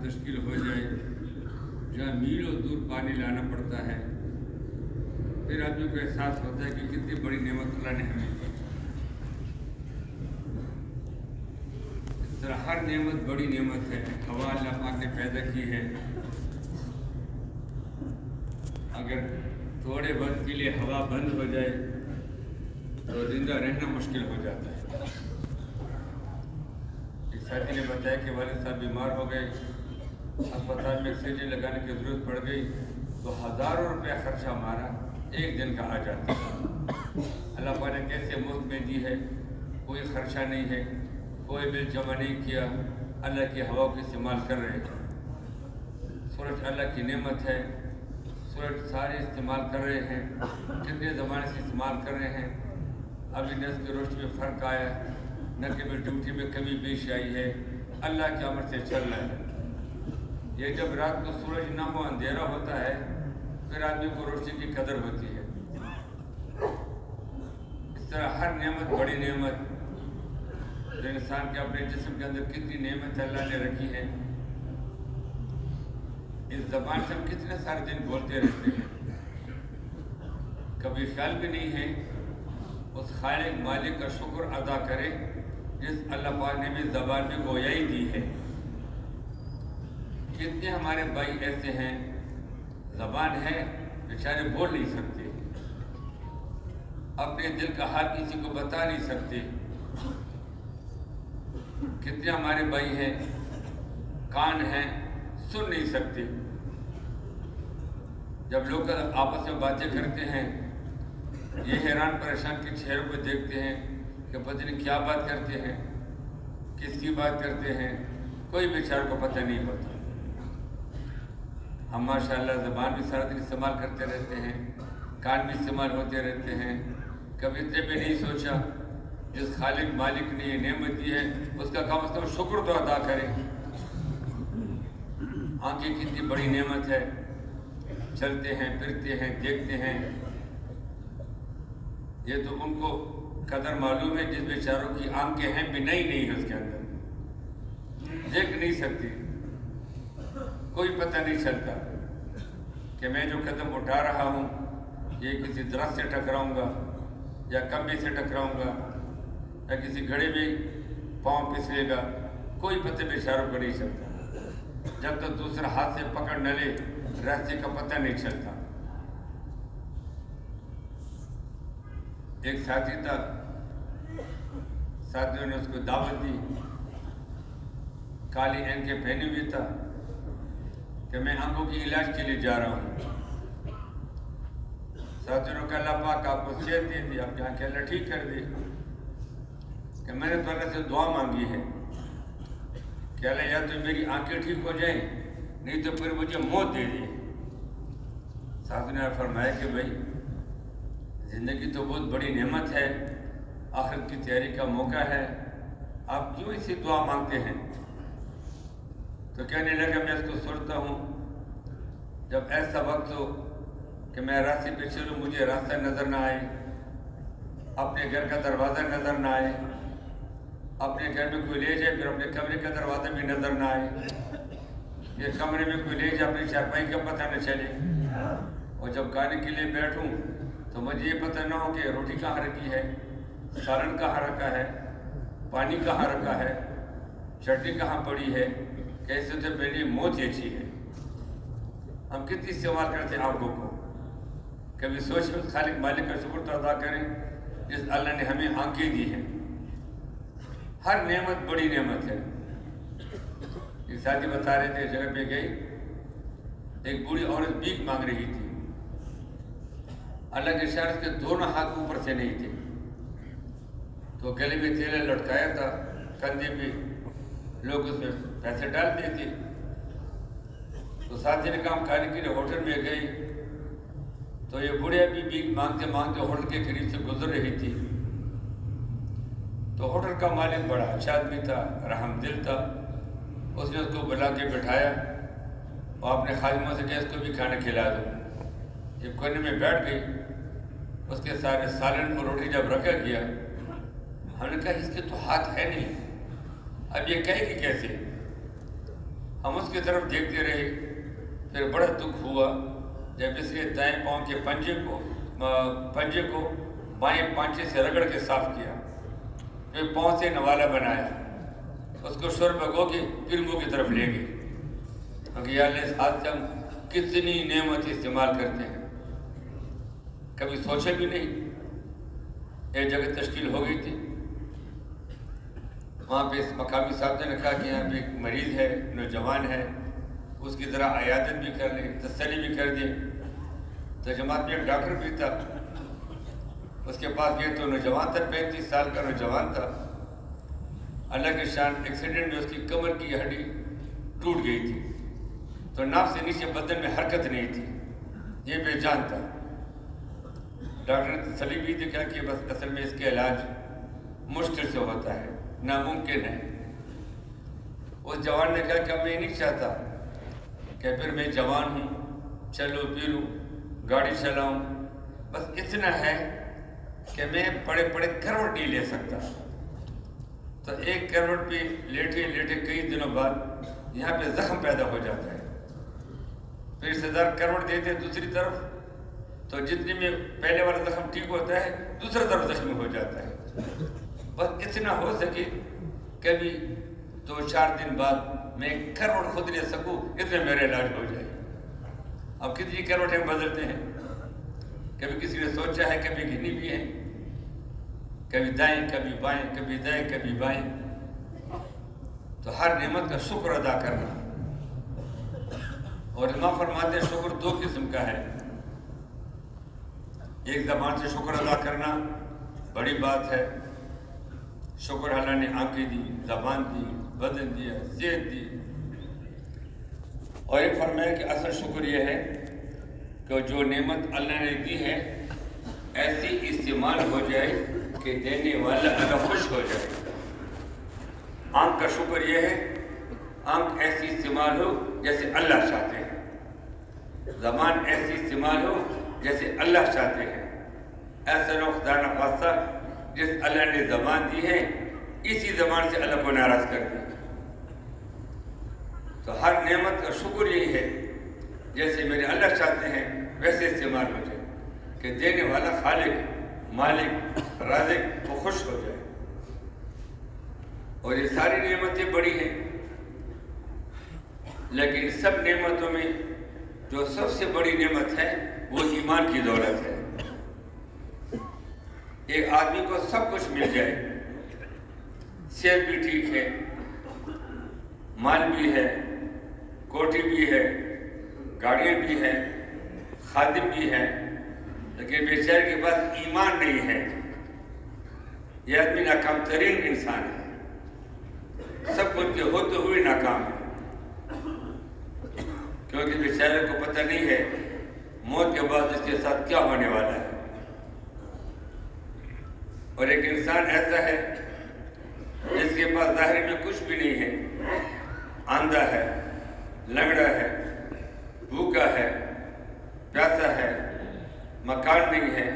تشکیل ہو جائے جہاں میلوں دور پانی لانا پڑتا ہے، پھر آدمی کو احساس ہوتا ہے کہ کتنی بڑی نعمت اللہ نے ہمیں دی۔ اس طرح ہر نعمت بڑی نعمت ہے۔ ہوا اللہ پاک نے پیدا کی ہے، اگر تھوڑے وقت کے لیے ہوا بند ہو جائے تو زندہ رہنا مشکل ہو جاتا ہے۔ ایک ساتھی نے بتایا کہ والد صاحب بیمار ہو گئے، اسپتال میں آکسیجن لگانے کی ضرورت پڑ گئی تو ہزاروں روپے خرچہ ہمارا ایک دن کا آ جاتا ہے۔ اللہ پاک نے کیسے مفت میں دی ہے، کوئی خرچہ نہیں ہے، کوئی بل جمع نہیں کیا، اللہ کی ہوا کو استعمال کر رہے ہیں۔ سورج اللہ کی نعمت ہے، سورج سارے استعمال کر رہے ہیں، کتنے زمانے سے استعمال کر رہے ہیں۔ ابھی نس کی روشنی میں فرق آیا، نہ کہ ڈیوٹی میں کمی بیش آئی ہے، اللہ کے امر سے چل رہا ہے۔ یہ جب رات کو سورج نہ ہو اندھیرا ہوتا ہے پھر آدمی کو روشنی کی قدر ہوتی ہے۔ اس طرح ہر نعمت بڑی نعمت، جو انسان کے اپنے جسم کے اندر کتنی نعمت اللہ نے رکھی ہے۔ اس زبان سے ہم کتنے سارے دن بولتے رہتے ہیں، کبھی خیال بھی نہیں ہے اس خالق مالک کا شکر ادا کرے جس اللہ پاک نے بھی زبان میں گویائی دی ہے۔ کتنے ہمارے بھائی ایسے ہیں، زبان ہے بیچارے بول نہیں سکتے، اپنے دل کا حال کسی کو بتا نہیں سکتے۔ کتنے ہمارے بھائی ہیں، کان ہیں، سن نہیں سکتے۔ جب لوگ آپس میں باتیں کرتے ہیں یہ حیران پریشان کے چہروں پہ دیکھتے ہیں کہ پتہ نہیں کیا بات کرتے ہیں، کس کی بات کرتے ہیں، کوئی بیچاروں کو پتہ نہیں ہوتا۔ ہم ماشاءاللہ زبان بھی سارا دن استعمال کرتے رہتے ہیں، کان بھی استعمال ہوتے رہتے ہیں، کبھی اتنے بھی نہیں سوچا جس خالق مالک نے یہ نعمت دی ہے اس کا کم از کم شکر تو ادا کریں۔ آنکھیں کتنی بڑی نعمت ہے، چلتے ہیں، پھرتے ہیں، دیکھتے ہیں۔ یہ تو ان کو قدر معلوم ہے جس بیچاروں کی آنکھیں ہیں بھی نہیں ہے، اس کے اندر دیکھ نہیں سکتی، کوئی پتہ نہیں چلتا کہ میں جو قدم اٹھا رہا ہوں یہ کسی درخت سے ٹکراؤں گا یا کمبے سے ٹکراؤں گا یا کسی گھڑے میں پاؤں پھسلے گا، کوئی پتہ بیچاروں کو نہیں چلتا۔ جب تک دوسرا ہاتھ سے پکڑ نہ لے راستے کا پتہ نہیں چلتا۔ ایک ساتھی تھا، ساتھیوں نے اس کو دعوت دی، کالی اینکیں پہنی ہوئی تھا کہ میں آنکھوں کی علاج کے لیے جا رہا ہوں۔ ساتھیوں نے کہا اللہ پاک آپ کو صحت دے دی، آپ کی آنکھیں اللہ ٹھیک کر دی، کہ میں نے تو اللہ سے دعا مانگی ہے کہ اللہ یا تو میری آنکھیں ٹھیک ہو جائیں نہیں تو پھر مجھے موت دے دی۔ ساتھیوں نے فرمایا کہ بھائی زندگی تو بہت بڑی نعمت ہے، آخرت کی تیاری کا موقع ہے، آپ کیوں اسی دعا مانگتے ہیں؟ تو کہنے لگا میں اس کو سوچتا ہوں جب ایسا وقت ہو کہ میں راستے پہ چلوں مجھے راستہ نظر نہ آئے، اپنے گھر کا دروازہ نظر نہ آئے، اپنے گھر میں کوئی لے جائے پھر اپنے کمرے کا دروازہ بھی نظر نہ آئے، یہ کمرے میں کوئی لے جائے اپنی چارپائی کا پتہ نہ چلے، اور جب کھانے کے لیے بیٹھوں تو مجھے یہ پتہ نہ ہو کہ روٹی کہاں رکھی ہے، سالن کہاں رکھا ہے، پانی کہاں رکھا ہے، چٹنی کہاں پڑی ہے، کیسے تو میری موت ہی اچھی ہے۔ ہم کتنی استعمال کرتے ہیں آنکھوں کو؟ کبھی سوچیں خالق مالک کا شکر تو ادا کریں جس اللہ نے ہمیں آنکھیں دی ہیں۔ ہر نعمت بڑی نعمت ہے۔ ایک ساتھی بتا رہے تھے جگہ پہ گئی، ایک بوڑھی عورت بھیک مانگ رہی تھی، اللہ کے اشارے اس کے دونوں ہاتھ اوپر سے نہیں تھے، تو گلے میں تیلا لٹکایا تھا، کندھے پہ لوگ اس میں پیسے ڈال دیتے۔ تو ساتھی نے کام کھانے کے لیے ہوٹل میں گئی تو یہ بوڑھیا بھی بھیک مانگتے مانگتے ہوٹل کے قریب سے گزر رہی تھی، تو ہوٹل کا مالک بڑا اچھا آدمی تھا، رحم دل تھا، اس نے اس کو بلا کے بٹھایا اور اپنے خادموں سے کہا اس کو بھی کھانا کھلا دو۔ یہ کونے میں بیٹھ گئی، اس کے سارے سالن اور روٹی جب رکھا گیا، ہم نے کہا اس کے تو ہاتھ ہے نہیں، اب یہ کہے گی کیسے؟ ہم اس کی طرف دیکھتے رہے. پھر بڑا دکھ ہوا جب اس نے دائیں پاؤں کے پنجے کو بائیں پانچے سے رگڑ کے صاف کیا. پھر پاؤں سے نوالا بنایا, اس کو شور بگو کے پھر منہ کی طرف لے گئے. کیونکہ یا اللہ اس ہاتھ سے ہم کتنی نعمت استعمال کرتے ہیں, کبھی سوچے بھی نہیں. ایک جگہ تشکیل ہو گئی تھی, وہاں پہ اس مقامی صاحب نے کہا کہ یہاں پہ ایک مریض ہے, نوجوان ہے, اس کی ذرا عیادت بھی کر لیں, تسلی بھی کر دیں. تو جماعت میں ایک ڈاکٹر بھی تھا, اس کے پاس گئے تو نوجوان تھا, 35 سال کا نوجوان تھا. اللہ کے شان ایکسیڈنٹ میں اس کی کمر کی ہڈی ٹوٹ گئی تھی, تو ناف سے نیچے بدن میں حرکت نہیں تھی, یہ بے جان تھا. ڈاکٹر نے تسلی بھی دکھا کہ بس اصل میں اس کے علاج مشکل سے ہوتا ہے, ناممکن ہے. اس جوان نے کہا کہ میں نہیں چاہتا کہ پھر میں جوان ہوں, چلو پھروں, گاڑی چلاؤں, بس اتنا ہے کہ میں بڑے بڑے کروٹ نہیں لے سکتا. تو ایک کروٹ پہ لیٹے لیٹے کئی دنوں بعد یہاں پہ زخم پیدا ہو جاتا ہے. پھر رشتے دار کروٹ دیتے دوسری طرف, تو جتنے میں پہلے والا زخم ٹھیک ہوتا ہے دوسرا طرف زخمی ہو جاتا ہے. بس اتنا ہو سکے کبھی 2-4 دن بعد میں کروٹ خود لے سکوں, اتنے میرا علاج ہو جائے. اب کتنی کروٹیں بدلتے ہیں, کبھی کسی نے سوچا ہے, کبھی گنی بھی ہیں, کبھی دائیں کبھی بائیں, کبھی دائیں کبھی بائیں. تو ہر نعمت کا شکر ادا کرنا. اور علماء فرماتے ہیں شکر 2 قسم کا ہے. ایک زبان سے شکر ادا کرنا بڑی بات ہے, شکر اللہ نے آنکھیں دی, زبان دی, بدن دیا, صحت دی. اور ایک فرمایا کہ اصل شکر یہ ہے کہ جو نعمت اللہ نے دی ہے ایسی استعمال ہو جائے کہ دینے والا اللہ خوش ہو جائے. آنکھ کا شکر یہ ہے آنکھ ایسی استعمال ہو جیسے اللہ چاہتے ہیں, زبان ایسی استعمال ہو جیسے اللہ چاہتے ہیں. ایسا نہ خدا نخواستہ جس اللہ نے زبان دی ہے اسی زبان سے اللہ کو ناراض کر دے. تو ہر نعمت کا شکر یہی ہے جیسے میرے اللہ چاہتے ہیں ویسے استعمال ہو جائے کہ دینے والا خالق, مالک, رازق وہ خوش ہو جائے. اور یہ ساری نعمتیں بڑی ہیں, لیکن سب نعمتوں میں جو سب سے بڑی نعمت ہے وہ ایمان کی دولت ہے. ایک آدمی کو سب کچھ مل جائے, صحت بھی ٹھیک ہے, مال بھی ہے, کوٹھی بھی ہے, گاڑیاں بھی ہیں, خادم بھی ہے, لیکن بیچارے کے پاس ایمان نہیں ہے. یہ آدمی ناکام ترین انسان ہے, سب کچھ کے ہوتے ہوئے ناکام ہے. کیونکہ بیچارے کو پتہ نہیں ہے موت کے بعد اس کے ساتھ کیا ہونے والا ہے. اور ایک انسان ایسا ہے جس کے پاس ظاہر میں کچھ بھی نہیں ہے, اندھا ہے, لنگڑا ہے, بھوکا ہے, پیاسا ہے, مکان نہیں ہے,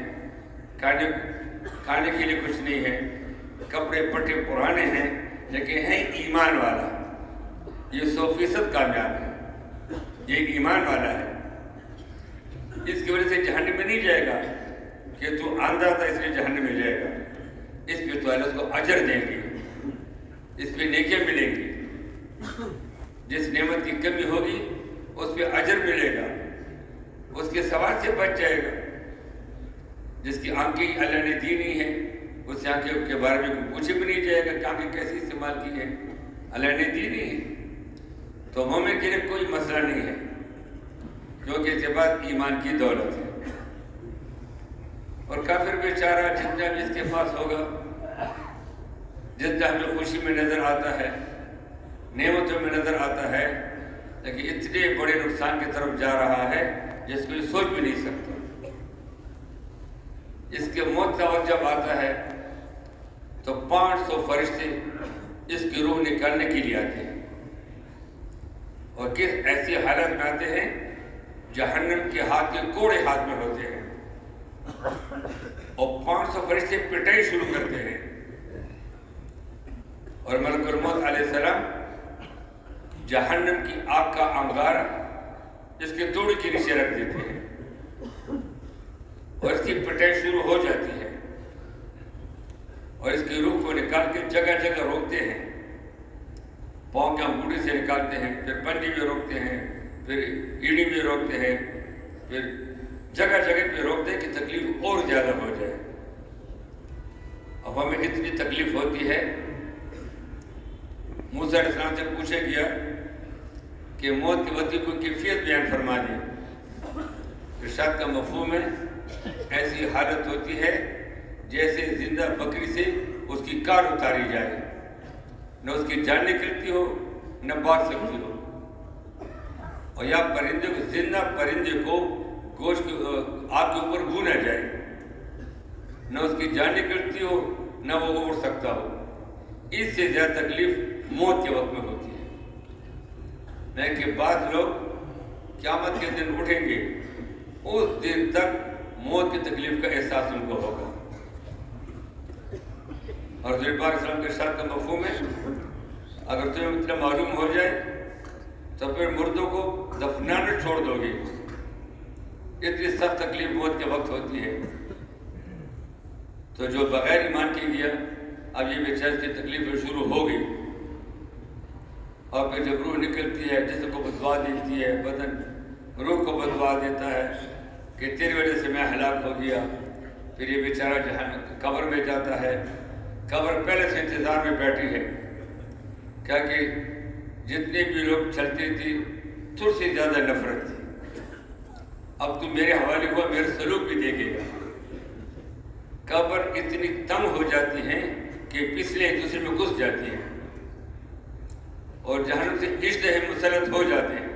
کھانے کے لیے کچھ نہیں ہے, کپڑے پٹے پرانے ہیں, لیکن ہے ایمان والا. یہ 100% کامیاب ہے, یہ ایمان والا ہے. اس کی وجہ سے جہنم میں نہیں جائے گا کہ تو اندھا تھا اس لیے جہنم میں جائے گا. اس پہ تو اللہ اس کو اجر دیں گے, اس پہ نیکیاں ملیں گی. جس نعمت کی کمی ہوگی اس پہ اجر ملے گا, اس کے سوال سے بچ جائے گا. جس کی آنکھیں اللہ نے دی نہیں ہے اس آنکھیں کے بارے میں پوچھے بھی نہیں جائے گا کہ آنکھیں کیسے استعمال کی ہے, اللہ نے دی نہیں ہے. تو مومن کے لیے کوئی مسئلہ نہیں ہے کیونکہ اس کے بعد ایمان کی دولت ہے. اور کافر بیچارہ جتنا بھی اس کے پاس ہوگا, جتنا ہمیں خوشی میں نظر آتا ہے, نعمتوں میں نظر آتا ہے, لیکن اتنے بڑے نقصان کی طرف جا رہا ہے جس کو یہ سوچ بھی نہیں سکتا. اس کے موت کا وقت جب آتا ہے تو 500 فرشتے اس کی روح نکالنے کے لیے آتے ہیں. اور کس ایسی حالت میں آتے ہیں جہنم کے ہاتھ کے کوڑے ہاتھ میں ہوتے ہیں, اور 500 فرشتے پٹائی شروع کرتے ہیں. اور ملک الموت علیہ السلام جہنم کی آگ کا انگارہ اس کے توڑ کے نیچے رکھ دیتے ہیں اور اس کی پٹائی شروع ہو جاتی ہے اور اس کی روح کو نکال کے جگہ جگہ روکتے ہیں، پاؤں کے انگوٹھے سے نکالتے ہیں، پھر پنڈی میں روکتے ہیں، پھر ایڑی میں روکتے ہیں، پھر جگہ جگہ پہ روکتے ہیں کہ تکلیف اور زیادہ ہو جائے۔ اب ہمیں اتنی تکلیف ہوتی ہے، موسیٰ علیہ السلام سے پوچھا گیا کہ موت کے وقت کو کیفیت بیان فرما دی۔ ارشاد کا مفہوم ہے ایسی حالت ہوتی ہے جیسے زندہ بکری سے اس کی کار اتاری جائے، نہ اس کی جان نکلتی ہو نہ بھاگ سکتی ہو، اور یا پرندے کو زندہ پرندے کو گوشت آگ کے اوپر بھونا جائے، نہ اس کی جان نکلتی ہو نہ وہ اڑ سکتا ہو۔ اس سے زیادہ تکلیف موت کے وقت میں ہوتی ہے۔ میں کہ بعض لوگ قیامت کے دن اٹھیں گے، اس دن تک موت کی تکلیف کا احساس ان کو ہوگا۔ اور حضور پاک صلی اللہ علیہ وسلم کے ارشاد کا مفہوم ہے اگر تمہیں اتنا معلوم ہو جائے تو پھر مردوں کو دفنانا چھوڑ دو گے، اتنی سخت تکلیف موت کے وقت ہوتی ہے۔ تو جو بغیر ایمان کے گیا اب یہ بیچارے کی تکلیفیں شروع ہو گئی، اور پھر جب روح نکلتی ہے جسم کو بدوا دیتی ہے، بدن روح کو بدوا دیتا ہے کہ تیری وجہ سے میں ہلاک ہو گیا، پھر یہ بیچارہ جہاں قبر میں جاتا ہے، قبر پہلے سے انتظار میں بیٹھی ہے، کیا کہ جتنے بھی لوگ چلتے تھی تھوڑی سی زیادہ نفرت تھی، اب تم میرے حوالے ہوا میرے سلوک بھی دیکھے گا۔ قبر اتنی تنگ ہو جاتی ہیں کہ پچھلے ایک دوسرے میں گھس جاتی ہیں اور جہنم سے اشتہے مسلط ہو جاتے ہیں،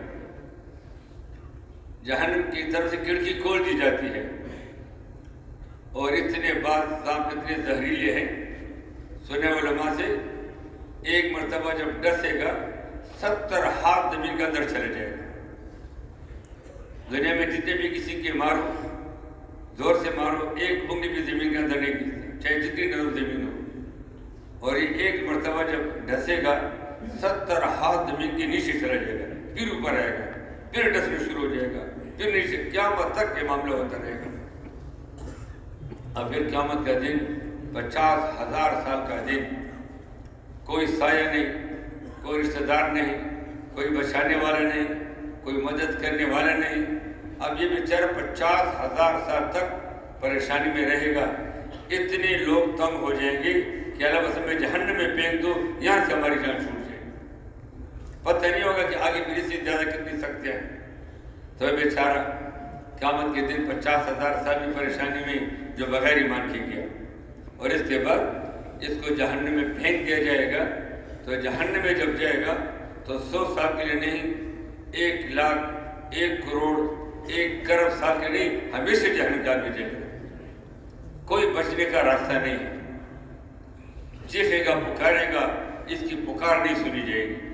جہنم کی طرف سے کھڑکی کھول دی جاتی ہے، اور اتنے بعد سانپ اتنے زہریلے ہیں، سنے علماء سے ایک مرتبہ جب ڈسے گا 70 ہاتھ زمین کے اندر چلے جائے گا۔ دنیا میں جتنے بھی کسی کے مارو، زور سے مارو، ایک انگلی بھی زمین کے اندر نہیں گرتی، چاہے جتنی نرم زمین ہو، اور یہ ایک مرتبہ جب ڈسے گا 70 ہاتھ زمین کے نیچے چلا جائے گا، پھر اوپر آئے گا، پھر ڈسنا شروع ہو جائے گا، پھر نیچے، قیامت تک یہ معاملہ ہوتا رہے گا۔ اب پھر قیامت کا دن 50,000 سال کا دن، کوئی سایہ نہیں، کوئی رشتہ دار نہیں، کوئی بچانے والا نہیں، کوئی مدد کرنے والا نہیں۔ اب یہ بیچارہ 50,000 سال تک پریشانی میں رہے گا۔ اتنے لوگ تنگ ہو جائیں گے کہ اللہ بس ہمیں جہنم میں پھینک دو، یہاں سے ہماری جان چھوٹ جائے، پتہ نہیں ہوگا کہ آگے پھر سے زیادہ کتنی سختی ہیں۔ تو یہ بیچارہ قیامت کے دن 50,000 سال کی پریشانی میں جو بغیر ایمان کے گیا، اور اس کے بعد اس کو جہنم میں پھینک دیا جائے گا۔ تو جہنم میں جب جائے گا تو 100 سال کے لیے نہیں، 1 لاکھ، 1 کروڑ، 1 کروڑ سال کے نہیں، ہمیشہ جہنم جا کے جائے گا، کوئی بچنے کا راستہ نہیں ہے۔ چیخے گا، پکارے گا، اس کی پکار نہیں سنی جائے گی۔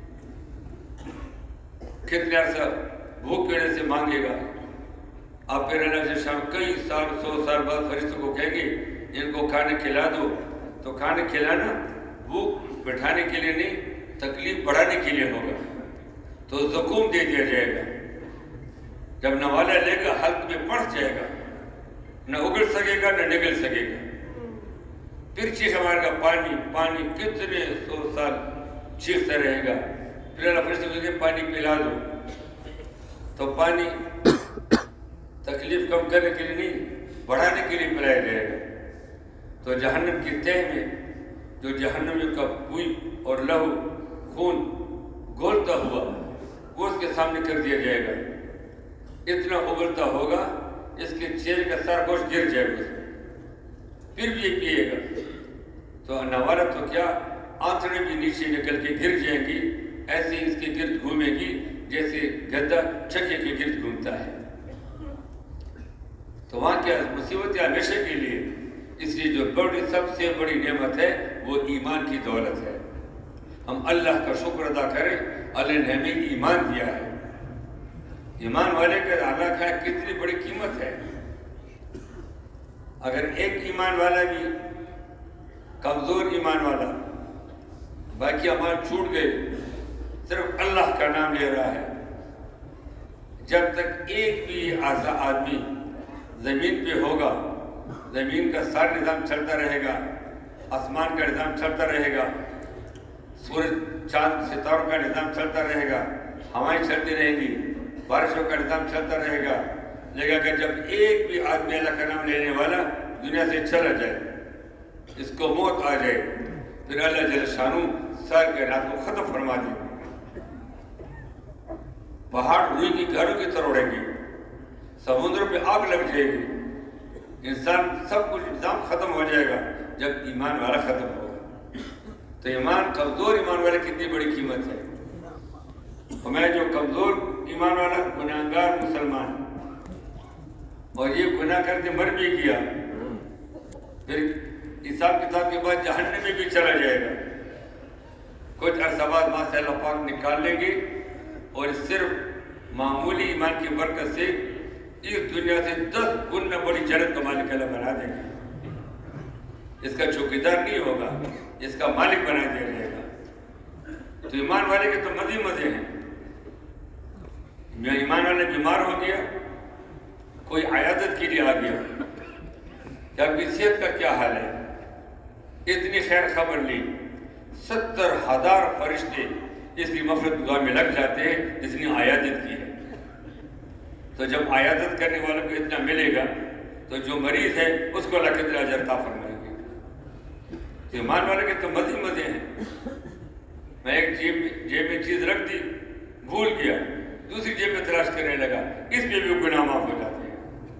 کتنے عرصہ بھوک پیڑے سے مانگے گا، آپ پھر اللہ سے شام کئی سال 100 سال بعد فرشتوں کو کہیں گے ان کو کھانا کھلا دو، تو کھانا کھلانا بھوک بٹھانے کے لیے نہیں، تکلیف بڑھانے کے لیے ہوگا، تو زکوم دے دیا جائے گا۔ جب نوالا لے گا حلق میں پڑھ جائے گا، نہ اگل سکے گا نہ نگل سکے گا، پھر چیخ ہمارے گا پانی پانی، کتنے 100 سال چیختا رہے گا۔ پھر اللہ فرشتوں کو کہے پانی پلا دو، تو پانی تکلیف کم کرنے کے لیے نہیں، بڑھانے کے لیے پلایا جائے گا۔ تو جہنم کی تہ میں جو جہنمیوں کا بوئی اور لہو خون گھولتا ہوا وہ اس کے سامنے کر دیا جائے گا، اتنا ابلتا ہوگا اس کے چہرے کا سارا گوشت گر جائے گا اس میں، پھر بھی یہ پیے گا۔ تو نوالا تو کیا، آنتڑیں بھی نیچے نکل کے گر جائیں گی، ایسے اس کے گرد گھومے گی جیسے گدھا چکے کے گرد گھومتا ہے۔ تو وہاں کیا مصیبت ہمیشہ کے لیے، اس لیے جو بڑی سب سے بڑی نعمت ہے وہ ایمان کی دولت ہے۔ ہم اللہ کا شکر ادا کریں، اللہ نے ہمیں ایمان دیا ہے۔ ایمان والے کا اللہ کا کتنی بڑی قیمت ہے۔ اگر ایک ایمان والا بھی کمزور ایمان والا، باقی اعمال چھوٹ گئے، صرف اللہ کا نام لے رہا ہے. جب تک ایک بھی آدمی زمین پہ ہوگا زمین کا سارا نظام چلتا رہے گا, آسمان کا نظام چلتا رہے گا, سورج چاند ستاروں کا نظام چلتا رہے گا, ہوائیں چلتی رہیں گی, بارشوں کا نظام چلتا رہے گا. لیکن اگر جب ایک بھی آدمی اللہ کا نام لینے والا دنیا سے چلا جائے, اس کو موت آ جائے, پھر اللہ جل شانہ سارے کائنات کو ختم فرما دے گا. پہاڑ روئی کی گھروں کی طرح اڑیں گے, سمندروں پہ آگ لگ جائے گی, انسان سب کچھ نظام ختم ہو جائے گا جب ایمان والا ختم ہوگا. تو ایمان, کمزور ایمان والے کتنی بڑی قیمت ہے. ہمیں جو کمزور ایمان والا گناہگار مسلمان, اور یہ گناہ کر کے مر بھی گیا, پھر حساب کتاب کے بعد جہنم میں بھی چلا جائے گا. کچھ عرصہ بعد وہاں سے اللہ پاک نکال لیں گے اور صرف معمولی ایمان کی برکت سے اس دنیا سے 10 گنا بڑی جنت کا مالک اللہ بنا دیں گے. اس کا چوکیدار نہیں ہوگا, اس کا مالک بنا دیا جائے گا. تو ایمان والے کے تو مزے مزے ہیں. ایمان والے بیمار ہو گیا, کوئی عیادت کے لیے آ گیا کہ آپ کی صحت کا کیا حال ہے, اتنی خیر خبر لی, 70,000 فرشتے اس کی مغفرت دعا میں لگ جاتے ہیں جس نے عیادت کی ہے. تو جب عیادت کرنے والوں کو اتنا ملے گا تو جو مریض ہے اس کو اللہ کتنا اجر عطا فرمائے گا. تو ایمان والے کے تو مزے مزے ہیں. میں ایک جیب میں چیز رکھ دی, بھول گیا, دوسری جیب میں تلاش کرنے لگا, اس میں بھی گناہ معاف ہو جاتے ہیں.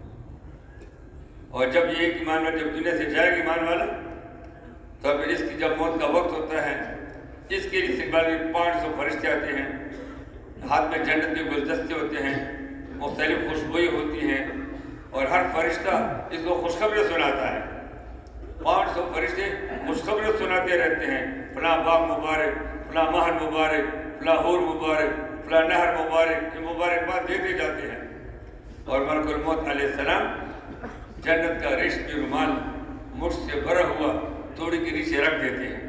اور جب یہ ایمان والا جب دنیا سے جائے گا ایمان والا, تو پھر اس کی جب موت کا وقت ہوتا ہے, اس کے لیے استقبال میں 500 فرشتے آتے ہیں, ہاتھ میں جنت کے گلدستے ہوتے ہیں, مختلف خوشبوئی ہوتی ہیں, اور ہر فرشتہ اس کو خوشخبری سناتا ہے. 500 فرشتے خوشخبری سناتے رہتے ہیں, فلاں باغ مبارک, فلاں محل مبارک, فلاں حور مبارک, فلاں نہر مبارک, یہ مبارکباد دیتے جاتے ہیں. اور ملک الموت علیہ السلام جنت کا ریشمی رومال مٹھ سے بھرا ہوا توڑی کے نیچے رکھ دیتے ہیں,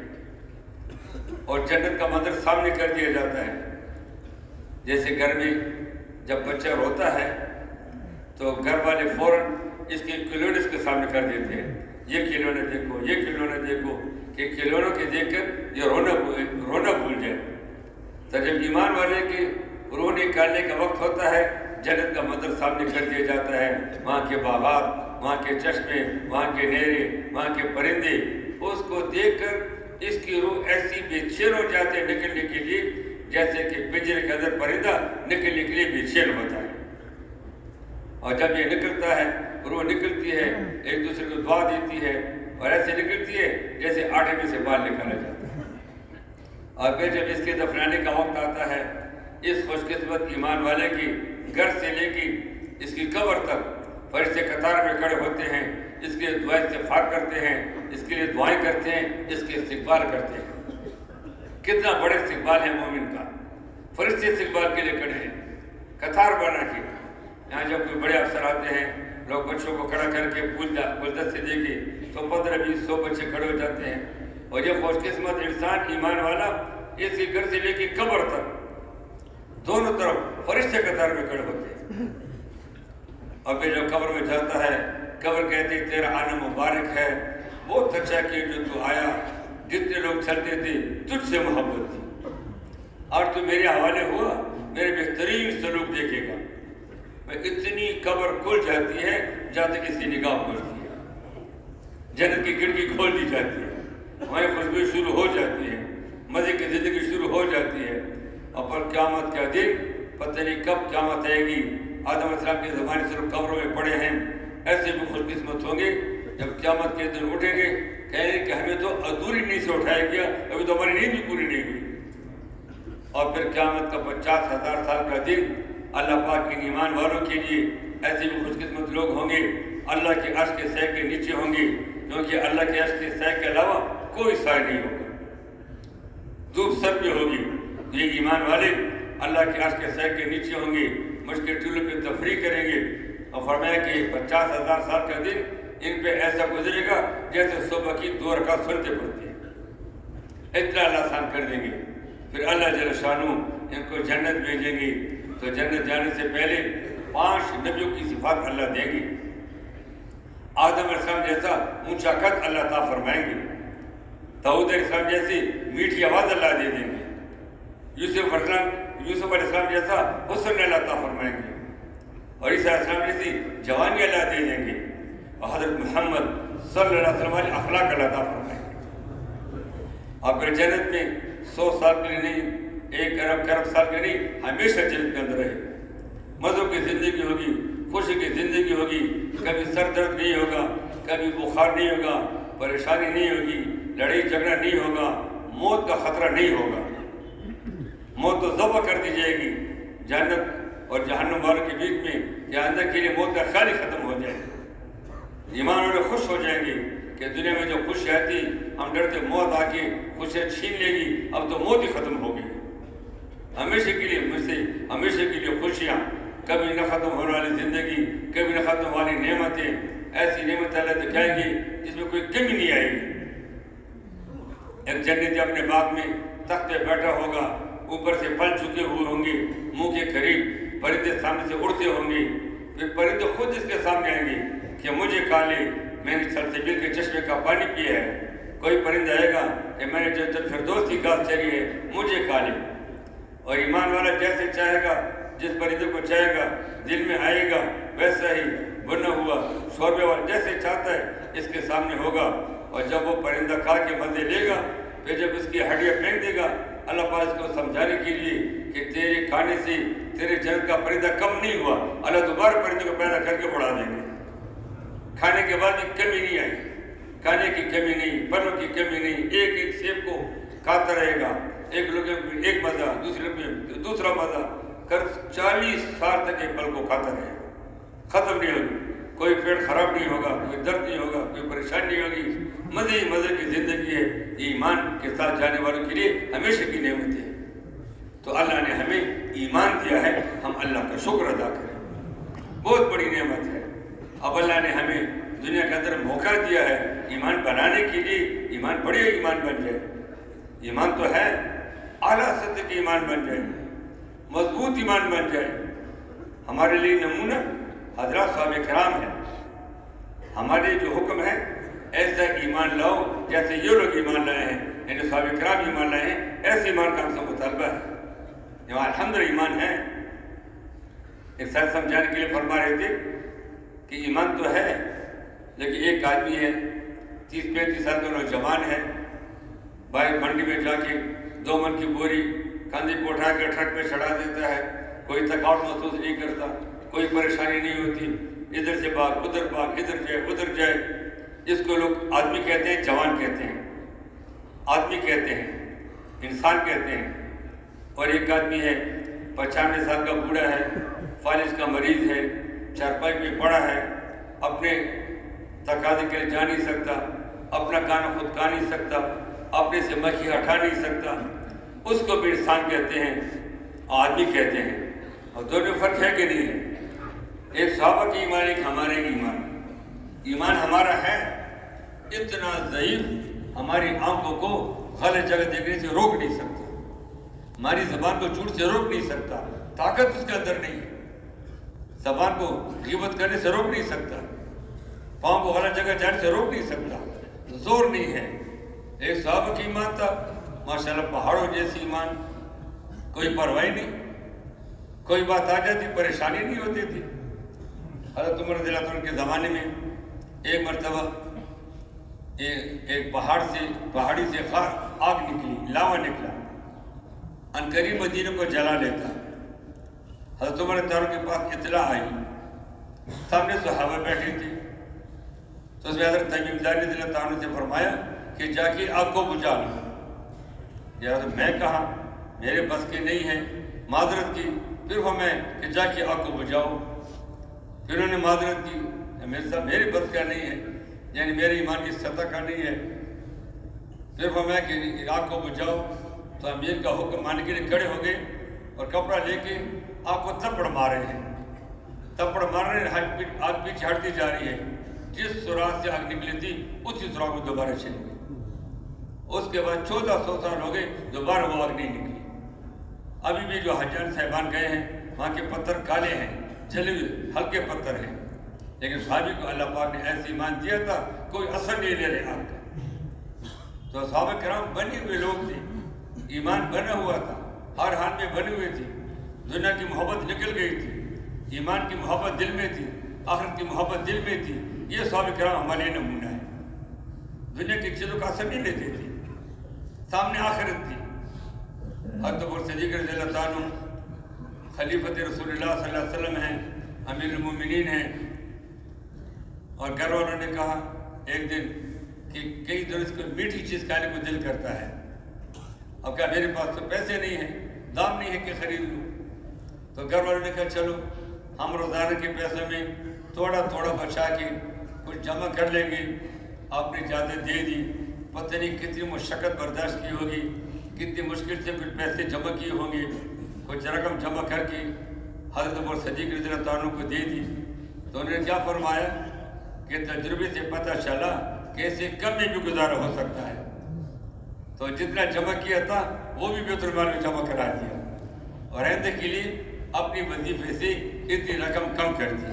اور جنت کا منظر سامنے کر دیا جاتا ہے. جیسے گھر میں جب بچہ روتا ہے تو گھر والے فوراً اس کے کھلونے اس کے سامنے کر دیتے ہیں, یہ کھلونے دیکھو, یہ کھلونے دیکھو, کہ کھلونوں کے دیکھ کر یہ رونا بھول جائے. تو جب ایمان والے کے روح نکالنے کا وقت ہوتا ہے, جنت کا منظر سامنے کر دیا جاتا ہے, وہاں کے باغات, وہاں کے چشمے, وہاں کے نہریں, وہاں کے پرندے, اس کو دیکھ کر اس کی روح ایسی بے چین ہو جاتے ہیں نکلنے کے لیے جیسے کہ پنجرے کے اندر پرندہ نکلنے کے لیے بے چین ہوتا ہے. اور جب یہ نکلتا ہے, روح نکلتی ہے, ایک دوسرے کو دعا دیتی ہے, اور ایسے نکلتی ہے جیسے آٹے میں سے بال نکالا جاتا ہے. اور پھر جب اس کے دفنانے کا وقت آتا ہے, اس خوش قسمت ایمان والے کی گھر سے لے کے اس کی قبر تک فرشتے قطار میں کھڑے ہوتے ہیں, اس کے دعائیں استغفار کرتے ہیں, اس کے لیے دعائیں کرتے ہیں, اس کے استقبال کرتے ہیں. کتنا بڑے استقبال ہے مومن کا, فرشتے استقبال کے لیے کھڑے ہیں قطار بنا کے. یہاں جب کوئی بڑے افسر آتے ہیں, لوگ بچوں کو کھڑا کر کے گلدستے دے کے تو 15-20-100 بچے کھڑے ہو جاتے ہیں. اور یہ خوش قسمت انسان ایمان والا اس کے گھر سے لے کے قبر تک دونوں طرف فرشتے قطار میں کھڑے ہوتے ہیں. اور پھر جو قبر میں جاتا ہے, قبر کہتی ہے تیرا آنا مبارک ہے, بہت اچھا کہ جو تو آیا, جتنے لوگ چلتے تھے تجھ سے محبت تھی, اور تو میرے حوالے ہوا, میرے بہترین سلوک دیکھے گا. میں اتنی قبر کھل جاتی ہے جہاں تک اس کی نگاہ پڑتی ہے, جنت کی کھڑکی کھول دی جاتی ہے, ہماری خوشبو شروع ہو جاتی ہے, مزے کی زندگی شروع ہو جاتی ہے. اور پر قیامت کا دن پتہ نہیں کب قیامت آئے گی. آدم علیہ السلام کے زمانے سے لوگ قبروں میں پڑے ہیں, ایسے بھی خوش قسمت ہوں گے جب قیامت کے دن اٹھیں گے, کہیں گے کہ ہمیں تو ادھوری نیند سے اٹھایا گیا, ابھی تو ہماری نیند بھی پوری نہیں ہوئی. اور پھر قیامت کا 50,000 سال کا دن اللہ پاک کے ایمان والوں کے لیے ایسے بھی خوش قسمت لوگ ہوں گے, اللہ کے عرش کے سائے کے نیچے ہوں گے, کیونکہ اللہ کے عرش کے سائے کے علاوہ کوئی سائے نہیں ہوگا. دھوپ سر پہ ہوگی. یہ ایمان والے اللہ کے عرش کے سائے کے نیچے ہوں گے, مشکل ٹولوں پہ تفریح کریں گے. اور فرمایا کہ 50,000 سال کا دن ان پہ ایسا گزرے گا جیسے صبح کی 2 رکعت سنتے پڑتے ہیں. اتنا اللہ آسان کر دیں گے. پھر اللہ جل شانہ ان کو جنت بھیجیں گے تو جنت جانے سے پہلے 5 نبیوں کی صفات اللہ دیں گے. آدم علیہ السلام جیسا اونچا قد اللہ عطا فرمائیں گے. داؤد علیہ السلام جیسی میٹھی آواز اللہ دے دیں گے. یوسف علیہ السلام جیسا حسن اللہ عطا فرمائیں گے. اور عیسیٰ علیہ السلام جیسی جوانی اللہ دے دیں گے. اور حضرت محمد صلی اللہ علیہ وسلم والی اخلاق اللہ عطا فرمائیں گے. آپ پھر جنت میں 100 سال کے لیے نہیں، 1 ارب سال کے نہیں، ہمیشہ جنت کے اندر رہے. مزوں کی زندگی ہوگی، خوشی کی زندگی ہوگی، کبھی سر درد نہیں ہوگا، کبھی بخار نہیں ہوگا، پریشانی نہیں ہوگی، لڑائی جھگڑا نہیں ہوگا، موت کا خطرہ نہیں ہوگا. موت تو ذبح کر دی جائے گی. جنت اور جہنم والوں کے بیچ میں جہنم کے لیے موت کا خیال ہی ختم ہو جائے گا. ایمان والے خوش ہو جائیں گے کہ دنیا میں جو خوشی آتی ہم ڈرتے موت آ کے خوشیاں چھین لے گی، اب تو موت ہی ختم ہو گئی. ہمیشہ کے لیے مجھ سے ہمیشہ کے لیے خوشیاں، کبھی نہ ختم ہونے والی زندگی، کبھی نہ ختم والی نعمتیں. ایسی نعمت اللہ دکھائے گی جس میں کوئی کمی نہیں آئے گی. ایک جنتی اپنے باغ میں تخت پہ بیٹھا ہوگا، اوپر سے پھل چکے ہوئے ہوں گے، منہ کے قریب پرندے سامنے سے اڑتے ہوں گے. پھر پرندے خود اس کے سامنے آئیں گے کہ مجھے کھا لے، میں نے سلسبیل کے چشمے کا پانی پیا ہے. کوئی پرندہ آئے گا کہ میں نے جنت الفردوس کی گھاس چری ہے، مجھے کھا لے. اور ایمان والا جیسے چاہے گا، جس پرندے کو چاہے گا دل میں آئے گا، ویسا ہی بنا ہوا شوربے والا جیسے چاہتا ہے اس کے سامنے ہوگا. اور جب وہ پرندہ کھا کے مزے لے گا، پھر جب اس کی ہڈیاں پھینک دے گا، اللہ پاک اس کو سمجھانے کے لیے کہ تیرے کھانے سے تیرے جنت کا پرندہ کم نہیں ہوا، اللہ دوبارہ پرندے کو پیدا کر کے بڑھا دیں گے. کھانے کے بعد بھی کمی نہیں آئی، کھانے کی کمی نہیں، پھلوں کی کمی نہیں. ایک ایک سیب کو کھاتا رہے گا، ایک لوگ میں ایک مزہ، دوسرے میں دوسرا مزہ، کر 40 سال تک ایک پھل کو کھاتا رہے گا، ختم نہیں ہوگی. کوئی پیٹ خراب نہیں ہوگا، کوئی درد نہیں ہوگا، کوئی پریشانی نہیں ہوگی. مزے ہی مزے کی زندگی ہے. ایمان کے ساتھ جانے والوں کے لیے ہمیشہ کی نعمت ہے. تو اللہ نے ہمیں ایمان دیا ہے، ہم اللہ کا شکر ادا کریں. بہت بڑی نعمت ہے. اب اللہ نے ہمیں دنیا کے اندر موقع دیا ہے ایمان بنانے کے لیے. ایمان بڑے ایمان بن جائے. ایمان تو ہے اعلیٰ سطح کی ایمان بن جائے، مضبوط ایمان بن جائے. ہمارے لیے نمونہ حضرات صحابہ کرام ہیں. ہمارے جو حکم ہے ایسا ایمان لاؤ جیسے یہ لوگ ایمان لائے ہیں، یعنی صحابہ کرام ایمان لائے ہیں، ایسے ایمان کا ہم سے مطالبہ ہے. الحمدللہ ایمان ہے. ایک ساتھ سمجھانے کے لیے فرما رہے تھے کہ ایمان تو ہے، لیکن ایک آدمی ہے 30-35 سال کا نوجوان ہے، باہر منڈی میں جا کے 2 من کی بوری کندھے کو اٹھا کے ٹرک پہ چڑھا دیتا ہے. کوئی تھکاوٹ محسوس نہیں کرتا، کوئی پریشانی نہیں ہوتی. ادھر سے بھاگ ادھر جائے ادھر جائے. اس کو لوگ آدمی کہتے ہیں، جوان کہتے ہیں، آدمی کہتے ہیں، انسان کہتے ہیں. اور ایک آدمی ہے 95 سال کا بوڑھا ہے، فالج کا مریض ہے، چارپائی پہ پڑا ہے، اپنے تقاضے کے لیے جا نہیں سکتا، اپنا کھانا خود کھا نہیں سکتا، اپنے سے مکھی ہٹا نہیں سکتا. اس کو بھی انسان کہتے ہیں، آدمی کہتے ہیں. اور دونوں فرق ہے کہ نہیں ہے؟ ایک صحابہ کی ایمان، ایک ہمارے ایمان. ایمان ہمارا ہے اتنا ضعیف، ہماری آنکھوں کو غلط جگہ دیکھنے سے روک نہیں سکتا، ہماری زبان کو جھوٹ سے روک نہیں سکتا. طاقت اس کے اندر نہیں ہے. زبان کو غیبت کرنے سے روک نہیں سکتا، پاؤں کو غلط جگہ جانے سے روک نہیں سکتا، زور نہیں ہے. ایک صحابہ کی ایمان تھا ماشاءاللہ پہاڑوں جیسی ایمان، کوئی پرواہ نہیں، کوئی بات آ جاتی پریشانی نہیں ہوتی تھی. حضرت عمر رضی اللہ عنہ کے زمانے میں ایک مرتبہ ایک پہاڑی سے آگ نکلی، لاوا نکلا، عنقریب مدینہ کو جلا لیتا. حضرت عمر رضی اللہ عنہ کے پاس اطلاع آئی، سامنے صحابہ بیٹھے تھے. تو اس میں حضرت تمیم داری رضی اللہ عنہ سے فرمایا کہ جا کے آگ کو بجھا لو. یا میں کہا میرے بس کے نہیں ہے، معذرت کی. پھر ہمیں کہ جا کے آگ کو بجھاؤ. پھر انہوں نے معذرت کی، میرے بس کا نہیں ہے، یعنی میرے ایمان کی سطح کا نہیں ہے. پھر ہمیں کہ آگ کو بجھاؤ. تو امیر کا حکم ماننے کے لیے کھڑے ہو گئے اور کپڑا لے کے آگ کو تھپڑ مار رہے ہیں، آگ پیچھے ہٹتی جا رہی ہے. جس سوراخ سے آگ نکلی تھی اسی سوراخ میں دوبارہ چلی گئی. اس کے بعد 1400 سال ہو گئے، دوبارہ وہ آگ نہیں نکلی. ابھی بھی جو حجان صاحبان گئے ہیں وہاں کے پتھر کالے ہیں، جلے ہوئے ہلکے پتھر ہیں، لیکن صحابی کو اللہ پاک نے ایسے ایمان دیا تھا کوئی اثر نہیں لے رہے آگ کا۔ تو صحابہ کرام بنے ہوئے لوگ تھے، ایمان بنا ہوا تھا، ہر حال میں بنے ہوئے تھے، دنیا کی محبت نکل گئی تھی، ایمان کی محبت دل میں تھی، آخرت کی محبت دل میں تھی۔ یہ صحابہ کرام ہمارے نمونہ ہے، دنیا کی چیزوں کا اثر نہیں لیتے تھے، سامنے آخرت تھی۔ حضرت ابو بکر صدیق رضی اللہ عنہ خلیفۃ رسول اللہ صلی اللہ علیہ وسلم ہیں، امیر المومنین ہیں، اور گھر والوں نے کہا ایک دن کہ کئی دن اس کو میٹھی چیز کھانے کو دل کرتا ہے، اب کہا میرے پاس تو پیسے نہیں ہیں، دام نہیں ہے کہ خرید لوں۔ تو گھر والوں نے کہا چلو ہم روزانہ کے پیسوں میں تھوڑا تھوڑا بچا کے کچھ جمع کر لیں گے۔ آپ نے اجازت دے دی، پتہ نہیں کتنی مشقت برداشت کی ہوگی، کتنی مشکل سے کچھ پیسے جمع کیے ہوں گے، کچھ رقم جمع کر کے حضرت ابو بکر صدیق رضی اللہ عنہ کو دے دی۔ تو انہوں نے کیا فرمایا کہ تجربے سے پتہ چلا کہ اسے کم میں بھی گزارا ہو سکتا ہے، تو جتنا جمع کیا تھا وہ بھی بیت المال میں جمع کرا دیا، اور آئندہ کے لیے اپنی وظیفے سے اتنی رقم کم کر دی۔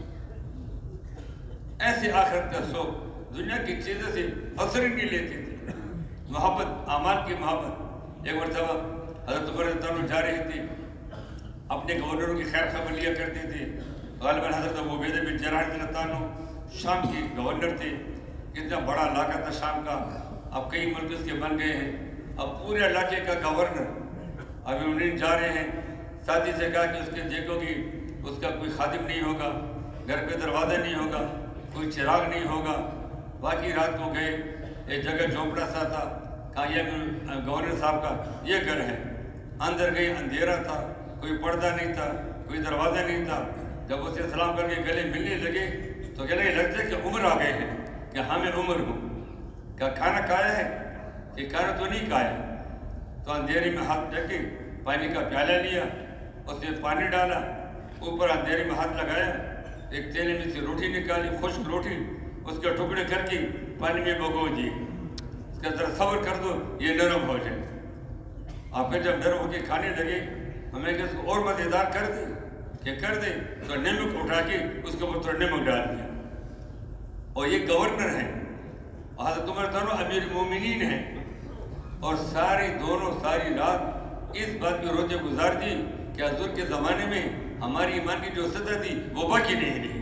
ایسے آخرت کا شوق، دنیا کی چیزوں سے اثر ہی نہیں لیتے تھے، محبت، اعمال کی محبت۔ ایک مرتبہ حضرت عمر رضی اللہ عنہ جا رہے تھے، اپنے گورنروں کی خیر خبر لیا کرتے تھے، غالباً حضرت ابو عبیدہ بن جراح رضی اللہ عنہ شام کے گورنر تھے، اتنا بڑا علاقہ تھا شام کا، اب کئی ملک اس کے بن گئے ہیں، اب پورے علاقے کا گورنر ابھی انہیں جا رہے ہیں، ساتھی سے کہا کہ اس کے دیکھو گی اس کا کوئی خادم نہیں ہوگا، گھر پہ دروازہ نہیں ہوگا، کوئی چراغ نہیں ہوگا۔ باقی رات کو گئے، ایک جگہ جھونپڑا سا تھا، کہا یہ گورنر صاحب کا یہ گھر ہے۔ اندر گئے، اندھیرا تھا، کوئی پردہ نہیں تھا، کوئی دروازہ نہیں تھا۔ جب اسے سلام کر کے گلے ملنے لگے تو گلے لگتے کہ عمر آ گئے ہیں، کہ ہاں میں عمر ہوں۔ کہا کھانا کھایا ہے؟ کہ کھانا تو نہیں کھایا۔ تو اندھیرے میں ہاتھ رکھ کے پانی کا پیالہ لیا، اس میں پانی ڈالا، اوپر اندھیرے میں ہاتھ لگایا، ایک تیلے میں سے روٹی نکالی، خشک روٹی، اس کے ٹکڑے کر کے پانی میں بھگو دیے، اس کا ذرا صبر کر دو یہ نرم ہو جائے۔ آپ پھر جب نرم ہو کے کھانے لگے، ہمیں کہ اس کو اور مزیدار کر دیں، کہ کر دیں، تو نمک اٹھا کے اس کے اوپر تھوڑا نمک ڈال دیا۔ اور یہ گورنر ہیں، حضرت عمر دونوں امیر مومنین ہیں، اور ساری رات اس بات پہ روتے گزار دی کہ حضور کے زمانے میں ہماری ایمان کی جو سطح تھی وہ باقی نہیں رہی،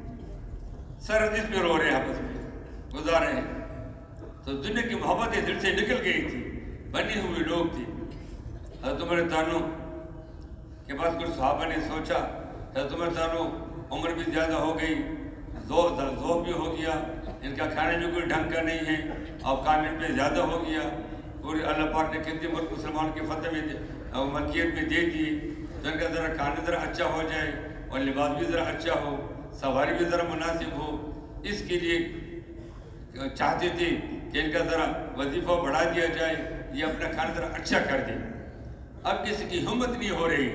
سر اس پہ رو رہے ہیں، آپس میں گزار رہے ہیں۔ تو دنیا کی محبتیں دل سے نکل گئی تھی، بنی ہوئی لوگ تھی۔ حضرت عمر عنہ کے پاس کچھ صحابہ نے سوچا، حضرت عمر عمر بھی زیادہ ہو گئی، ذوق بھی ہو گیا، ان کا کھانا بھی کوئی ڈھنگ کا نہیں ہے، اور کام ان پہ زیادہ ہو گیا، پورے اللہ پاک نے کتنے ملک مسلمان کے فتح میں ملکیت میں دے دیے، تو ان کا ذرا کھانا ذرا اچھا ہو جائے، اور لباس بھی ذرا اچھا ہو، سواری بھی ذرا مناسب ہو، اس کے لیے چاہتے تھے کہ ان کا ذرا وظیفہ بڑھا دیا جائے، یہ اپنا کھانا ذرا اچھا کر دیں۔ اب کسی کی ہمت نہیں ہو رہی،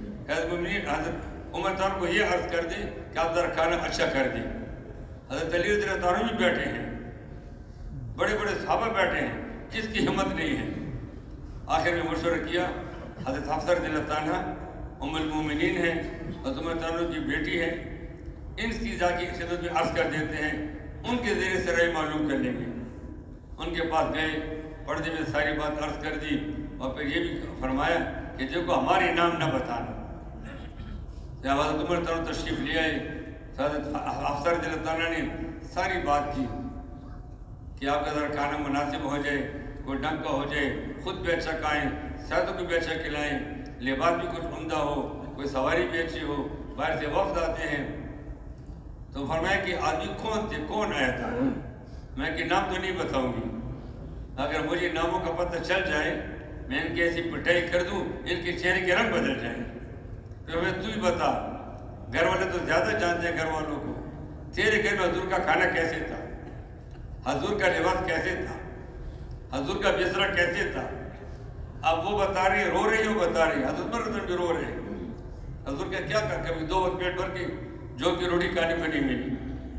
حضرت عمر تعالیٰ کو یہ عرض کر دیں کہ آپ ذرا کھانا اچھا کر دیں۔ حضرت علی رضی اللہ عنہ بھی بیٹھے ہیں، بڑے بڑے صحابہ بیٹھے ہیں، کس کی ہمت نہیں ہے۔ آخر میں مشورہ کیا، حضرت حفصہ رضی اللہ عنہ ام المومنین ہیں، حضرت عمر تعالیٰ کی بیٹی ہے، ان کی جا کی خدمت میں عرض کر دیتے ہیں، ان کے ذریعے سے رائے معلوم کر لیں گے۔ ان کے پاس گئے، پردے میں ساری بات عرض کر دی، اور پھر یہ بھی فرمایا کہ دیکھو ہمارے نام نہ بتانا۔ جب حضرت عمر تعالیٰ تشریف لے آئے، حضرت حفصہ رضی اللہ عنہ نے ساری بات کی کہ آپ کا ذرا کھانا مناسب ہو جائے، کوئی ڈھنگ کا ہو جائے، خود بھی اچھا کھائیں، ساتھوں کو بھی اچھا کھلائیں، لباس بھی کچھ عمدہ ہو، کوئی سواری بھی اچھی ہو، باہر سے وفد آتے ہیں۔ تو فرمایا کہ آدمی کون تھے، کون آیا تھا؟ میں کہ نام تو نہیں بتاؤں گی، اگر مجھے ناموں کا پتہ چل جائے میں ان کی ایسی پٹائی کر دوں ان کے چہرے کے رنگ بدل جائیں۔ تو میں تو ہی بتا، گھر والے تو زیادہ جانتے ہیں گھر والوں کو، تیرے گھر میں حضور کا کھانا کیسے تھا، حضور کا لباس کیسے تھا، حضور کا بستر کیسے تھا۔ اب وہ بتا رہی ہے، رو رہی ہے، وہ بتا رہی ہے، حضرت عمر بھی رو رہے ہیں، حضور کا کیا کہا، کبھی 2 وقت پیٹ بھر کے جو کی روٹی کھانے کو نہیں ملی،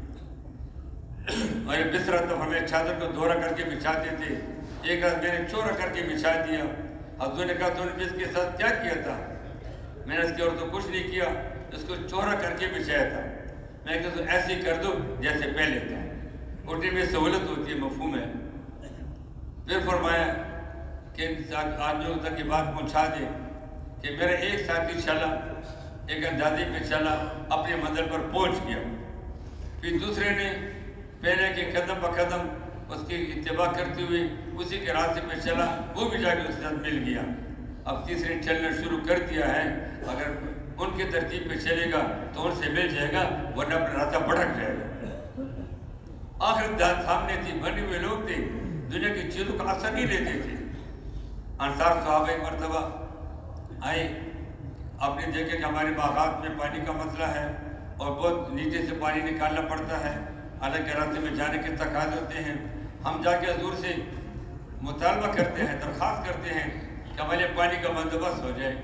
اور یہ بستر تب ہمیں چادر کو دورہ کر کے بچھاتے تھے، ایک رات میں نے چورا کر کے بچھا دیا، حضور نے کہا تو نے اس کے ساتھ کیا کیا تھا؟ میں نے اس کے اور تو کچھ نہیں کیا، اس کو چوڑا کر کے بچھایا تھا۔ میں نے کہا تو ایسے ہی کر دو جیسے پہلے تھا، اٹھنے میں سہولت ہوتی ہے، مفہوم ہے۔ پھر فرمایا کہ آدمیوں تک یہ بات پہنچا دے کہ میرا ایک ساتھی چلا، ایک اندازے پہ چلا، اپنے منزل پر پہنچ گیا، پھر دوسرے نے پہلے کے قدم بہ قدم اس کی اتباع کرتے ہوئے اسی کے راستے پہ چلا، وہ بھی جا کے اس کے ساتھ مل گیا۔ اب تیسرے نے چلنا شروع کر دیا ہے، اگر ان کی ترتیب پہ چلے گا تو ان سے مل جائے گا، ورنہ اپنا راستہ بھٹک جائے گا۔ آخرت سامنے تھی، بنے ہوئے لوگ تھے، دنیا کی چیزوں کا اثر نہیں لیتے تھے۔ انصار صحابہ ایک مرتبہ آئے، آپ نے دیکھا کہ ہمارے باغات میں پانی کا مسئلہ ہے اور بہت نیچے سے پانی نکالنا پڑتا ہے، الگ کے راستے میں جانے کے تقاضے ہوتے ہیں۔ ہم جا کے حضور سے مطالبہ کرتے ہیں، درخواست کرتے ہیں کہ ہمارے پانی کا بندوبست ہو جائے۔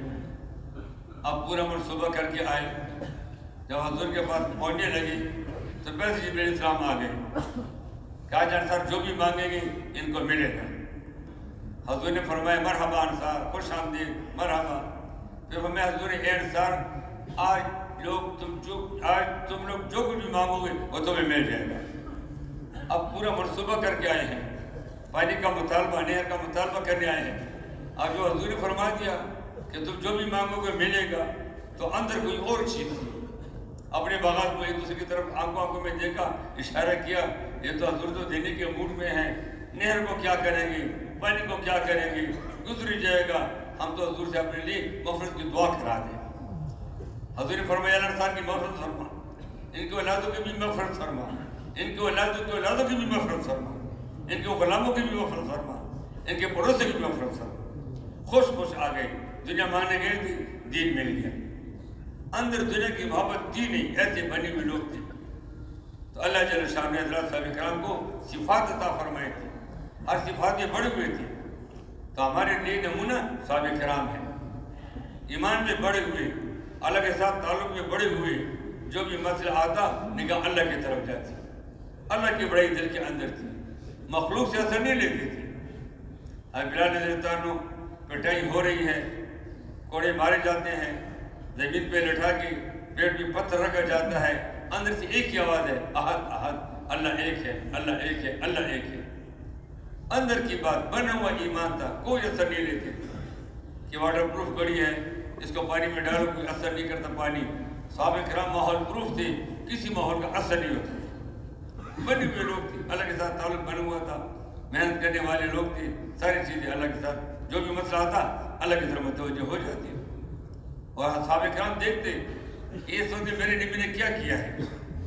اب پورا منصوبہ کر کے آئے، جب حضور کے پاس پہنچنے لگے تو پہلے جبریل علیہ السلام آ گئے، کہا انصار جو بھی مانگیں گے ان کو ملے گا۔ حضور نے فرمایا مرحبا انصار، خوش آمدید، مرحبا۔ پھر فرمایا حضور اے انصار، آج تم لوگ جو کچھ بھی مانگو گے وہ تمہیں مل جائے گا۔ اب پورا منصوبہ کر کے آئے ہیں، پانی کا مطالبہ، نہر کا مطالبہ کرنے آئے ہیں۔ اب جو حضور نے فرما دیا کہ تم جو بھی مانگو گے ملے گا، تو اندر کوئی اور چیز تھی۔ اپنے باغات کو ایک دوسرے کی طرف آنکھوں میں دیکھا، اشارہ کیا، یہ تو حضور تو دینے کے موڈ میں ہیں، نہر کو کیا کریں گے، پانی کو کیا کریں گے، گزر جائے گا، ہم تو حضور سے اپنے لیے مغفرت کی دعا کرا دیں۔ حضور نے فرمایا انصار کی مغفرت فرما، ان کے اولادوں کی بھی مغفرت فرما، ان کے اولادوں کے اولادوں کی بھی مغفرت فرما، ان کے غلاموں کی بھی مغفرت فرما، ان کے پڑوسی کی بھی مغفرت فرما۔ خوش خوش آ گئے، دنیا ماننے گئے تھے، دین مل گیا۔ اندر دنیا کی محبت تھی نہیں، ایسے بنے ہوئے لوگ تھے۔ تو اللہ جل شاہ نے حضرات صاحب کرام کو صفات عطا فرمائے تھے، ہر صفات میں بڑے ہوئے تھے۔ تو ہمارے لیے نمونہ صحابہ کرام ہیں، ایمان میں بڑے ہوئے، اللہ کے ساتھ تعلق میں بڑے ہوئے، جو بھی مسئلہ آتا نگاہ اللہ کی طرف جاتی، اللہ کی بڑائی دل کے اندر تھی، مخلوق سے اثر نہیں لیتے تھے۔ اب بلال رضی اللہ عنہ پٹائی ہو رہی ہے، کوڑے مارے جاتے ہیں، زمین پہ لٹھا کے پیٹ میں پتھر رکھا جاتا ہے، اندر سے ایک ہی آواز ہے، احد احد، اللہ ایک ہے، اللہ ایک ہے، اللہ ایک ہے۔ اندر کی بات بنا ہوا ایمان تھا، کوئی اثر نہیں لیتے تھے کہ واٹر پروف گڑی ہے، اس کو پانی میں ڈالو کوئی اثر نہیں کرتا پانی۔ صحابہ کرام ماحول پروف تھے، کسی ماحول کا اثر نہیں ہوتا، بنے ہوئے لوگ تھے، اللہ کے ساتھ تعلق بنا ہوا تھا، محنت کرنے والے لوگ تھے، ساری چیزیں اللہ کے ساتھ، جو بھی مسئلہ آتا اللہ کی طرف متوجہ ہو جاتی۔ اور صحابہ کرام دیکھتے کہ یہ سوچتے میرے نبی نے کیا کیا ہے،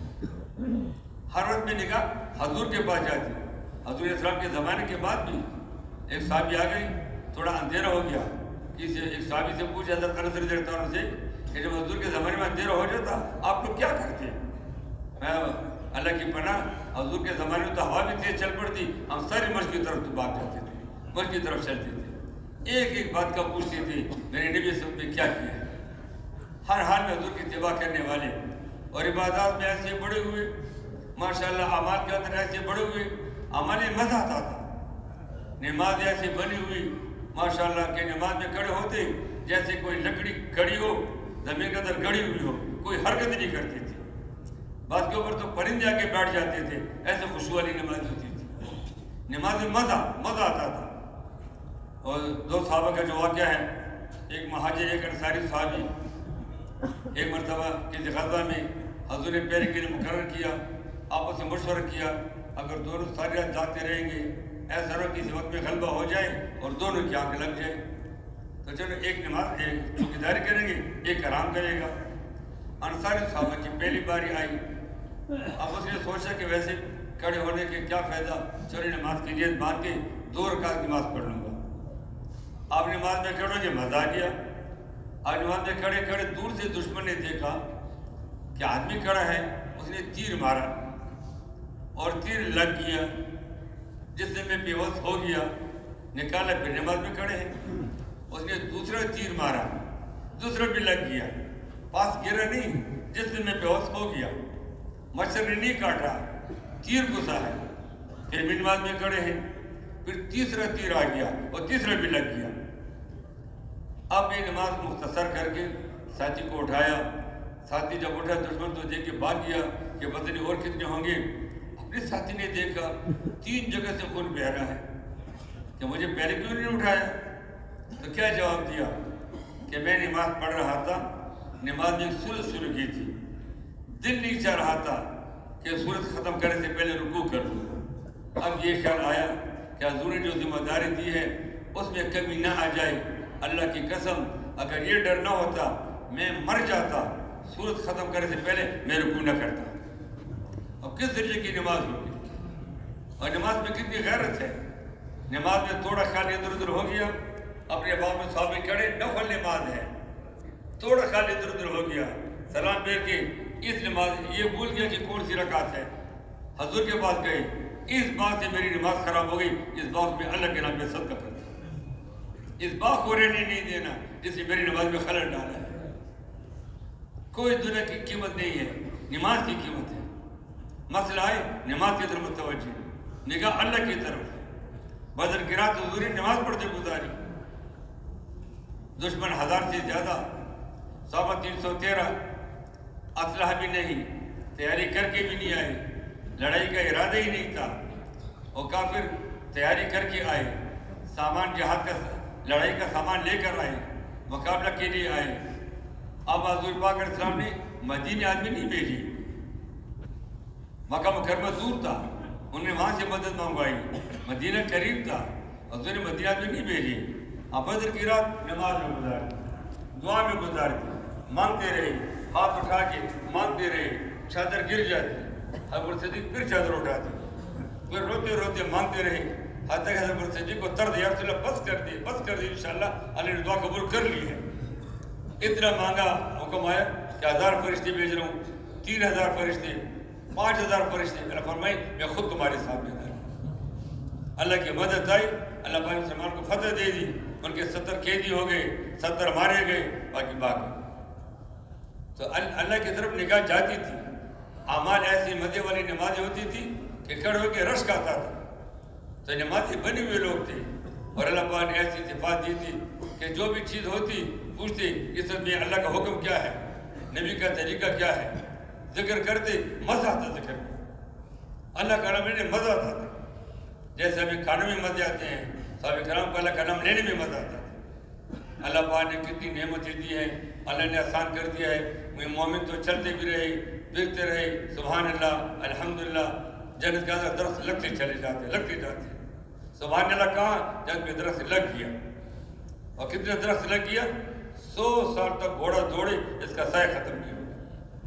ہر وقت میں نگاہ حضور کے پاس جاتی۔ حضور علیہ السلام کے زمانے کے بعد بھی ایک صحابی آ گئی، تھوڑا اندھیرا ہو گیا، ایک صحابی سے پوچھا حضرت انس رضی اللہ عنہ سے کہ جب حضور کے زمانے میں اندھیرا ہو جاتا آپ لوگ کیا کرتے؟ میں اللہ کی پناہ، حضور کے زمانے میں تو ہوا بھی تیز چل پڑتی، ہم ساری مسجد کی طرف بھاگ جاتے تھے، مسجد کی طرف چلتے تھے، ایک ایک بات کا پوچھتے تھے میرے نبی صلی اللہ علیہ وسلم نے کیا کیا ہے۔ ہر حال میں حضور کی اتباع کرنے والے، اور عبادات میں ایسے بڑے ہوئے، ماشاءاللہ اعمال کے اندر ایسے بڑے ہوئے، عمل مزہ آتا تھا، نماز ایسی بنی ہوئی ماشاءاللہ کہ نماز میں کھڑے ہوتے جیسے کوئی لکڑی کھڑی ہو، زمین کے اندر گڑی ہوئی ہو، کوئی حرکت نہیں کرتی تھی، بعض کے اوپر تو پرندے آ کے بیٹھ جاتے تھے، ایسے خوشبو والی نماز ہوتی تھی، نماز میں مزہ آتا تھا۔ اور دو صحابہ کا جو واقعہ ہے، ایک مہاجر ایک انصاری صحابی، ایک مرتبہ کسی غزوہ میں حضور نے پہرے کے لیے مقرر کیا، آپس میں مشورہ کیا، اگر دونوں ساری رات جاگتے رہیں گے ایسا نہ کسی وقت میں غلبہ ہو جائے اور دونوں کی آنکھ لگ جائے، تو چلو ایک نماز ایک چوکیداری کریں گے، ایک آرام کرے گا۔ انصاری صحابہ کی پہلی باری آئی، اب اس نے سوچا کہ ویسے کھڑے ہونے کے کیا فائدہ، چلو نماز کی نیت باندھ کے 2 رکعت نماز پڑھ لوں گا۔ آپ نماز میں کھڑے کہ مزہ آ گیا، آج نماز میں کھڑے کھڑے دور سے دشمن نے دیکھا کہ آدمی کھڑا ہے، اس نے تیر مارا اور تیر لگ گیا، جس سے میں بے ہوش ہو گیا، نکالا، پھر نماز میں کھڑے ہیں، اس نے دوسرا تیر مارا، دوسرا بھی لگ گیا، پاس گرا نہیں، جس سے میں بے ہوش ہو گیا، مچھر نے نہیں کاٹا، تیر گھسا ہے، پھر بھی نماز میں کھڑے ہیں، پھر تیسرا تیر آ گیا اور تیسرا بھی لگ گیا، اب یہ نماز مختصر کر کے ساتھی کو اٹھایا. ساتھی جب اٹھا دشمن تو دیکھ کے بھاگ گیا کہ پتہ نہیں اور کتنے ہوں گے. اپنے ساتھی نے دیکھا 3 جگہ سے خون بہہ رہا ہے کہ مجھے پہلے کیوں نہیں اٹھایا. تو کیا جواب دیا کہ میں نماز پڑھ رہا تھا, نماز میں ایک سورت شروع کی تھی, دل نہیں چاہ رہا تھا کہ سورت ختم کرنے سے پہلے رکوع کر لوں. اب یہ خیال آیا کہ حضور نے جو ذمہ داری دی ہے اس میں کمی نہ آ جائے. اللہ کی قسم اگر یہ ڈر نہ ہوتا میں مر جاتا, سورت ختم کرنے سے پہلے میں رکوع نہ کرتا. اب کس درجے کی نماز ہوگی, اور نماز میں کتنی غیرت ہے. نماز میں تھوڑا خیال ادھر ادھر ہو گیا, اپنے باپ میں صحابہ کھڑے, نفل نماز ہے, تھوڑا خیال ادھر ادھر ہو گیا, سلام پھیر کے اس نماز یہ بھول گیا کہ کون سی رکعت ہے. حضور کے پاس گئے, اس بات سے میری نماز خراب ہو گئی, اس بات میں اللہ کے نام پہ صدقہ کرتا, اس بات کو رہنے نہیں دینا جس نے میری نماز میں خلل ڈالا ہے. کوئی دنیا کی قیمت نہیں ہے, نماز کی قیمت ہے. مسئلہ ہے نماز کی طرف متوجہ, نگاہ اللہ کی طرف. بدر کی رات حضور نے نماز پڑھتے گزاری. دشمن 1000 سے زیادہ, صحابہ 313, اسلحہ بھی نہیں, تیاری کر کے بھی نہیں آئے, لڑائی کا ارادہ ہی نہیں تھا. اور کافر تیاری کر کے آئے, سامان جہاد کا, لڑائی کا سامان لے کر آئے, مقابلہ کے لیے آئے. اب حضور پاک علیہ السلام نے مدینے آدمی نہیں بھیجی, مکہ مکرمہ دور تھا, انہوں نے وہاں سے مدد منگوائی. مدینہ قریب تھا, حضور نے مدینہ آدمی نہیں بھیجی. اب بدر کی رات نماز میں گزاری, دعا میں گزارتی, مانگتے رہے, ہاتھ اٹھا کے مانگتے رہے, چادر گر جاتی, حضرت صدیق پھر چادر اٹھاتے, پھر روتے روتے مانگتے رہے, حتیٰ کہ حضرت صدیق کو طرد یا رسول اللہ بس کر دے انشاءاللہ اللہ نے دعا قبول کر لی ہے. اتنا مانگا, حکم آیا کہ 1000 فرشتے بھیج رہا ہوں, 3000 فرشتے, 5000 فرشتے. اللہ فرمائے میں خود تمہارے سامنے تھا. اللہ کی مدد آئی, اللہ پاک نے مسلمان کو فتح دے دی. ان کے 70 قیدی ہو گئے, 70 مارے گئے, باقی باقی. تو اللہ کی طرف نگاہ جاتی تھی. اعمال ایسی مزے والی نمازیں ہوتی تھی کہ کھڑے ہو کے رشک آتا تھا. تو نمازیں بنے ہوئے لوگ تھے, اور اللہ پاک نے ایسی صفات دی تھی کہ جو بھی چیز ہوتی پوچھتے اس میں اللہ کا حکم کیا ہے, نبی کا طریقہ کیا ہے. ذکر کرتے مزہ آتا, ذکر اللہ کا نام لینے مزہ آتا تھا. جیسے ہمیں کھانے میں مزے آتے ہیں, صحابہ کرام کو اللہ کا نام لینے میں مزہ آتا تھا. اللہ پاک نے کتنی نعمتیں دی ہیں, اللہ نے آسان کر دیا ہے. مومن تو چلتے بھی رہے, پھرتے رہے, سبحان اللہ, الحمدللہ. جنت کا درخت لگتے چلے جاتے, لگتے جاتے. سبحان اللہ کہاں, جنت میں درخت لگ گیا. اور کتنے درخت لگ گیا, 100 سال تک گھوڑا دوڑے, اس کا سایہ ختم نہیں ہوا.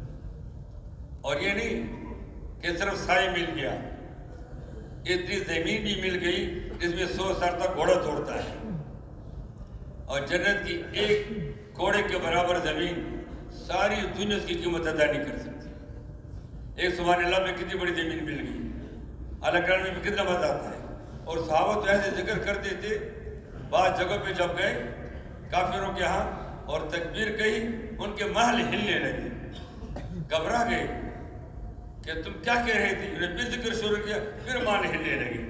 اور یہ نہیں کہ صرف سایہ مل گیا, اتنی زمین بھی مل گئی جس میں 100 سال تک گھوڑا دوڑتا ہے. اور جنت کی ایک گھوڑے کے برابر زمین ساری دنیا اس کی قیمت ادا نہیں کر سکتی. ایک سبحان اللہ میں کتنی بڑی زمین مل گئی, اللہ کرنے میں کتنا مزہ آتا ہے. اور صحابہ تو ایسے ذکر کرتے تھے, بعض جگہ پہ جب گئے کافروں کے ہاں اور تکبیر کہی, ان کے محل ہلنے لگے, گھبرا گئے کہ تم کیا کہہ رہے تھے. انہیں پھر ذکر شروع کیا, پھر محل ہلنے لگے.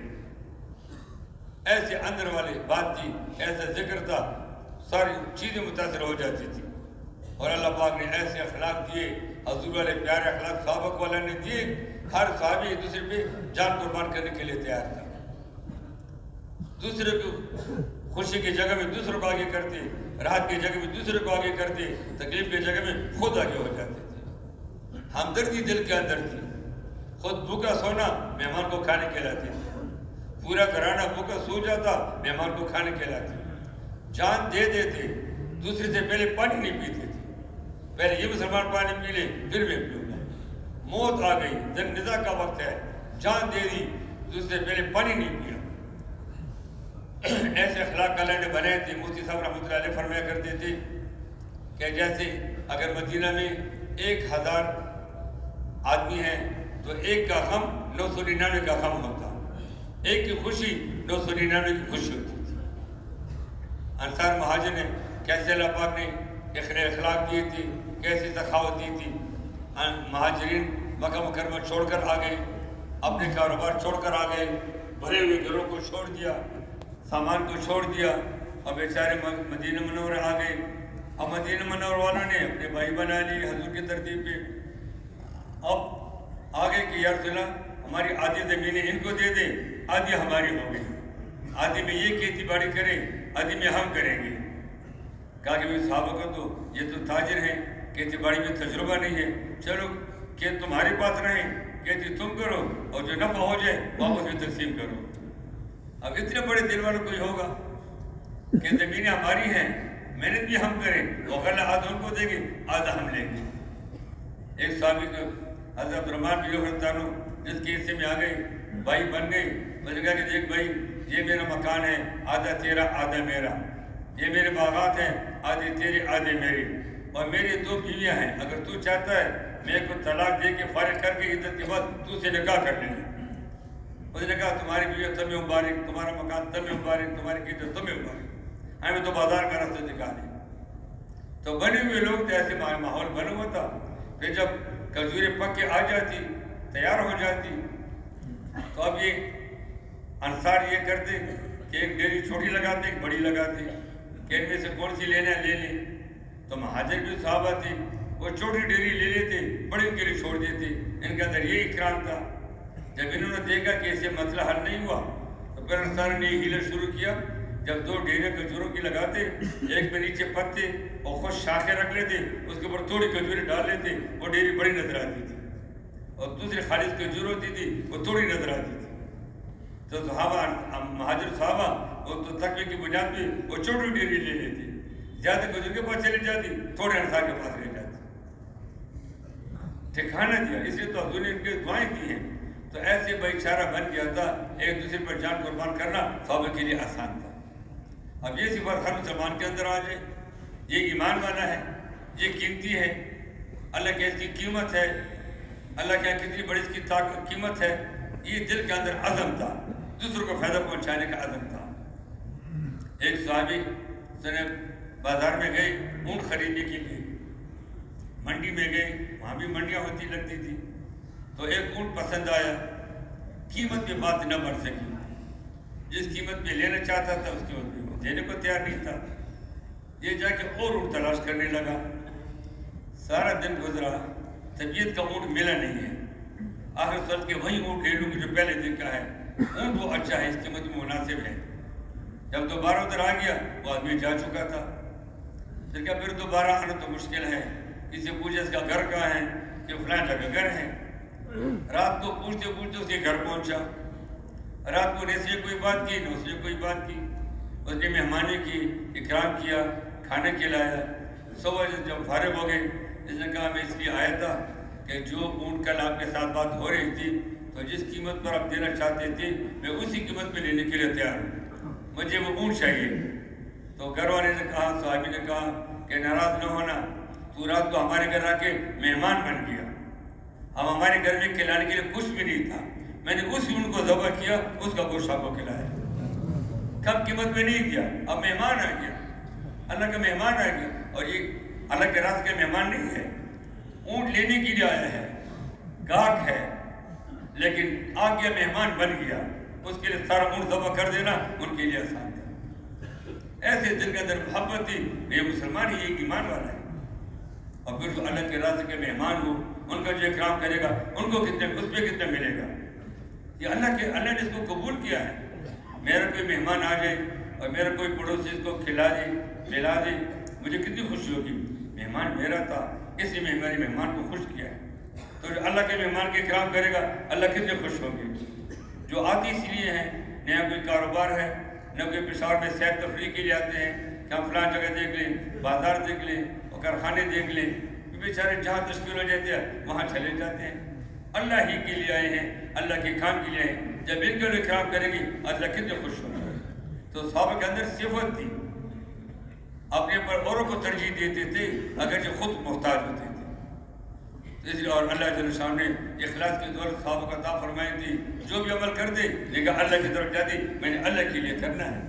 ایسے اندر والی بات تھی, ایسا ذکر تھا, ساری چیزیں متاثر ہو جاتی تھی. اور اللہ پاک نے ایسے اخلاق دیے, حضور والے پیارے اخلاق صحابہ کو اللہ نے دیے. ہر صحابی ایک دوسرے پہ جان قربان کرنے کے لیے تیار تھا. دوسرے کو خوشی کی جگہ میں دوسروں کو آگے کرتے, راحت کی جگہ میں دوسرے کو آگے کرتے, تکلیف کی جگہ میں خود آگے ہو جاتے تھے. ہمدردی دل کے اندر تھی. خود بھوکا سونا مہمان کو کھانے کھلاتے تھے, پورا گھرانہ بھوکا سو جاتا مہمان کو کھانے کھلاتے. جان دے دیتے, دوسرے سے پہلے پانی نہیں پیتے تھے. پہلے یہ مسلمان پانی پی لے پھر میں پیوں گا. موت آ گئی, جنگ نزاع کا وقت ہے, جان دے دی, دوسرے سے پہلے پانی نہیں پیا. ایسے اخلاق اللہ نے بنائے تھے. مفتی صاحب رحمۃ اللہ علیہ فرمایا کرتے تھے کہ جیسے اگر مدینہ میں 1000 آدمی ہیں تو ایک کا غم 999 کا غم ہوتا, ایک کی خوشی 999 کی خوشی ہوتی تھی. انصار مہاجر نے کیسے اللہ پاک نے اخلاق دیے تھی, کیسی سخاوت دی تھی. مہاجرین مکہ مکرمہ چھوڑ کر آ گئے, اپنے کاروبار چھوڑ کر آ گئے, بھرے ہوئے گھروں کو چھوڑ دیا, سامان کو چھوڑ دیا, اب بیچارے مدینہ منورہ آ گئے. اب مدینہ منورہ والوں نے اپنے بھائی بنا لیے حضور کی ترتیب پہ. اب آگے کہ یا رسول اللہ ہماری آدھی زمینیں ان کو دے دیں, آدھی ہماری ہو گئی, آدھی میں یہ کھیتی باڑی کریں, آدھی میں ہم کریں گے. کہا کہ صحابہ کو تو یہ تو تاجر ہیں, کھیتی باڑی میں تجربہ نہیں ہے, چلو کھیت تمہارے پاس رہیں, کھیتی تم کرو, اور جو نفع ہو جائے واپس میں تقسیم کرو. اب اتنے بڑے دل والوں کوئی ہوگا کہ زمینیں ہماری ہیں, محنت بھی ہم کریں, وہ غلہ آدھا ان کو دیں گے, آدھا ہم لیں گے. ایک صحابی کو حضرت عبدالرحمن بن عوف تانو جس کے حصے میں آ گئے, بھائی بن گئے. میں نے کہا کہ دیکھ بھائی, یہ میرا مکان ہے, آدھا تیرا آدھا میرا, یہ میرے باغات ہیں, آدھے تیرے آدھے میرے, اور میری 2 بیویاں ہیں, اگر تو چاہتا ہے میں کو طلاق دے کے فارغ کر کے عدت کے بعد تو سے نکاح کر لیں. اس نے کہا تمہاری بیوی تمہیں مبارک, تمہارا مکان تمہیں مبارک, تمہاری عدت تمہیں مبارک, ہمیں تو بازار کا راستہ دکھا دیں. تو بنے ہوئے لوگ تو ایسے ماحول بنا ہوا تھا. پھر جب کھجوریں پک کے آ جاتی, تیار ہو جاتی, تو اب یہ انصار یہ کرتے کہ ایک ڈیری چھوٹی لگاتے, ایک بڑی لگاتے, کہ ان میں سے کون سی لینا ہے لے لیں. تو مہاجر بھی صحابہ تھے, وہ چھوٹی ڈیری لے لیتے, بڑی کے لیے چھوڑ دیتے. ان کے اندر یہ اکرام تھا. جب انہوں نے دیکھا کہ اسے مسئلہ حل نہیں ہوا تو پھر انصار نے یہ ہیلا شروع کیا. جب 2 ڈیرے کھجوروں کی لگاتے, ایک میں نیچے پتے اور خود شاخیں رکھ لیتے, اس کے اوپر تھوڑی کھجوریں ڈال لیتے, وہ ڈیری بڑی نظر آتی تھی, اور دوسری خالص کھجور ہوتی تھی وہ تھوڑی نظر آتی تھی. تو صحابہ مہاجر صحابہ وہ تو تقوی کی بنیاد پہ وہ چھوٹی ڈیری لے لیتے, زیادہ کھجور کے پاس چلی جاتی, تھوڑے انصار کے پاس رہ جاتی. ٹھکانہ دیا, اس لیے تو حضور نے ان کے دعائیں دی ہیں. تو ایسے بھائی چارہ بن گیا تھا, ایک دوسرے پر جان قربان کرنا صحابہ کے لیے آسان تھا. اب یہ صفت ہر مسلمان کے اندر آ جائے, یہ ایمان والا ہے, یہ قیمتی ہے, اللہ کے اس کی قیمت ہے, اللہ کے کتنی بڑی اس کی قیمت ہے. یہ دل کے اندر عزم تھا, دوسروں کو فائدہ پہنچانے کا عزم تھا. ایک صحابی سنے بازار میں گئے اونٹ خریدنے کے لیے, منڈی میں گئے, وہاں بھی منڈیاں ہوتی لگتی تھی. تو ایک اونٹ پسند آیا, قیمت پہ بات نہ بڑھ سکی, جس قیمت پہ لینا چاہتا تھا اس قیمت پہ دینے کو تیار نہیں تھا. یہ جا کے اور اونٹ تلاش کرنے لگا, سارا دن گزرا, طبیعت کا اونٹ ملا نہیں ہے. آخر سوچ کے وہی اونٹ لے لوں جو پہلے دن کا ہے, اونٹ وہ اچھا ہے, اس قیمت میں مناسب ہے. جب دوبارہ ادھر آ گیا, وہ آدمی جا چکا تھا. پھر کہا پھر دوبارہ آنا تو مشکل ہے, کسی پوچھے اس کا گھر کہاں ہے, کہ فلاں جگہ گھر ہے. رات کو پوچھتے پوچھتے اس کے گھر پہنچا. رات کو نے سے کوئی بات کی, نہ اس نے کوئی بات کی. اس نے مہمانی کی, اکرام کیا, کھانا کھلایا. صبح جب فارغ ہو گئے, اس نے کہا میں اس لیے آیا تھا کہ جو اونٹ کل آپ کے ساتھ بات ہو رہی تھی, تو جس قیمت پر آپ دینا چاہتے تھے میں اسی قیمت پہ لینے کے لیے تیار ہوں, مجھے وہ اونٹ چاہیے. تو گھر والے نے کہا, صحابی نے کہا کہ ناراض نہ ہونا, تو رات کو ہمارے گھر آ کے مہمان بن گیا, ہم ہمارے گھر میں کھلانے کے لیے کچھ بھی نہیں تھا, میں نے اس اونٹ کو ذبح کیا, اس کا گوشت آپ کو کھلایا. کم قیمت میں نہیں دیا, اب مہمان آ گیا, اللہ کا مہمان آ گیا. اور یہ اللہ کے راز کا مہمان نہیں ہے, اونٹ لینے کے لیے آیا ہے, گاہک ہے, لیکن آ گیا مہمان بن گیا, اس کے لیے سارا اونٹ ذبح کر دینا ان کے لیے آسان تھا. ایسے دل کے اندر محبت تھی, یہ مسلمان ہی, یہ ایمان والا ہے. اور پھر جو اللہ کے راز کے مہمان ہو, ان کا جو اکرام کرے گا, ان کو کتنے, اس پہ کتنے ملے گا. یہ اللہ نے اس کو قبول کیا ہے. میرا کوئی مہمان آ جائے اور میرا کوئی پڑوسی اس کو کھلا دے, پلا دے, مجھے کتنی خوشی ہوگی. مہمان میرا تھا, اس لیے میں میرے مہمان کو خوش کیا ہے. تو جو اللہ کے مہمان کے اکرام کرے گا, اللہ کتنے خوش ہوں گے. جو آتی اس لیے ہیں, نہ کوئی کاروبار ہے, نہ کوئی پشاور میں سیر تفریح کے لیے آتے ہیں کہ ہم فلاں جگہ دیکھ لیں, بازار دیکھ لیں, اور کارخانے دیکھ لیں. بیچارے جہاں تشکیل ہو جاتے ہیں وہاں چلے جاتے ہیں. اللہ ہی کے لیے آئے ہیں, اللہ کے کام کے لیے آئے ہیں. جب ان کو اکرام کرے گی, اللہ کتنے خوش ہوگا. تو صحابہ کے اندر صفت تھی, اپنے پر اوروں کو ترجیح دیتے تھے اگرچہ خود محتاج ہوتے تھے. اس لیے اور اللہ جل شان نے اخلاص کی دولت صحابہ کا عطا فرمائی تھی. جو بھی عمل کرتے لیکن اللہ کی طرف جاتی, میں نے اللہ کے لیے کرنا ہے.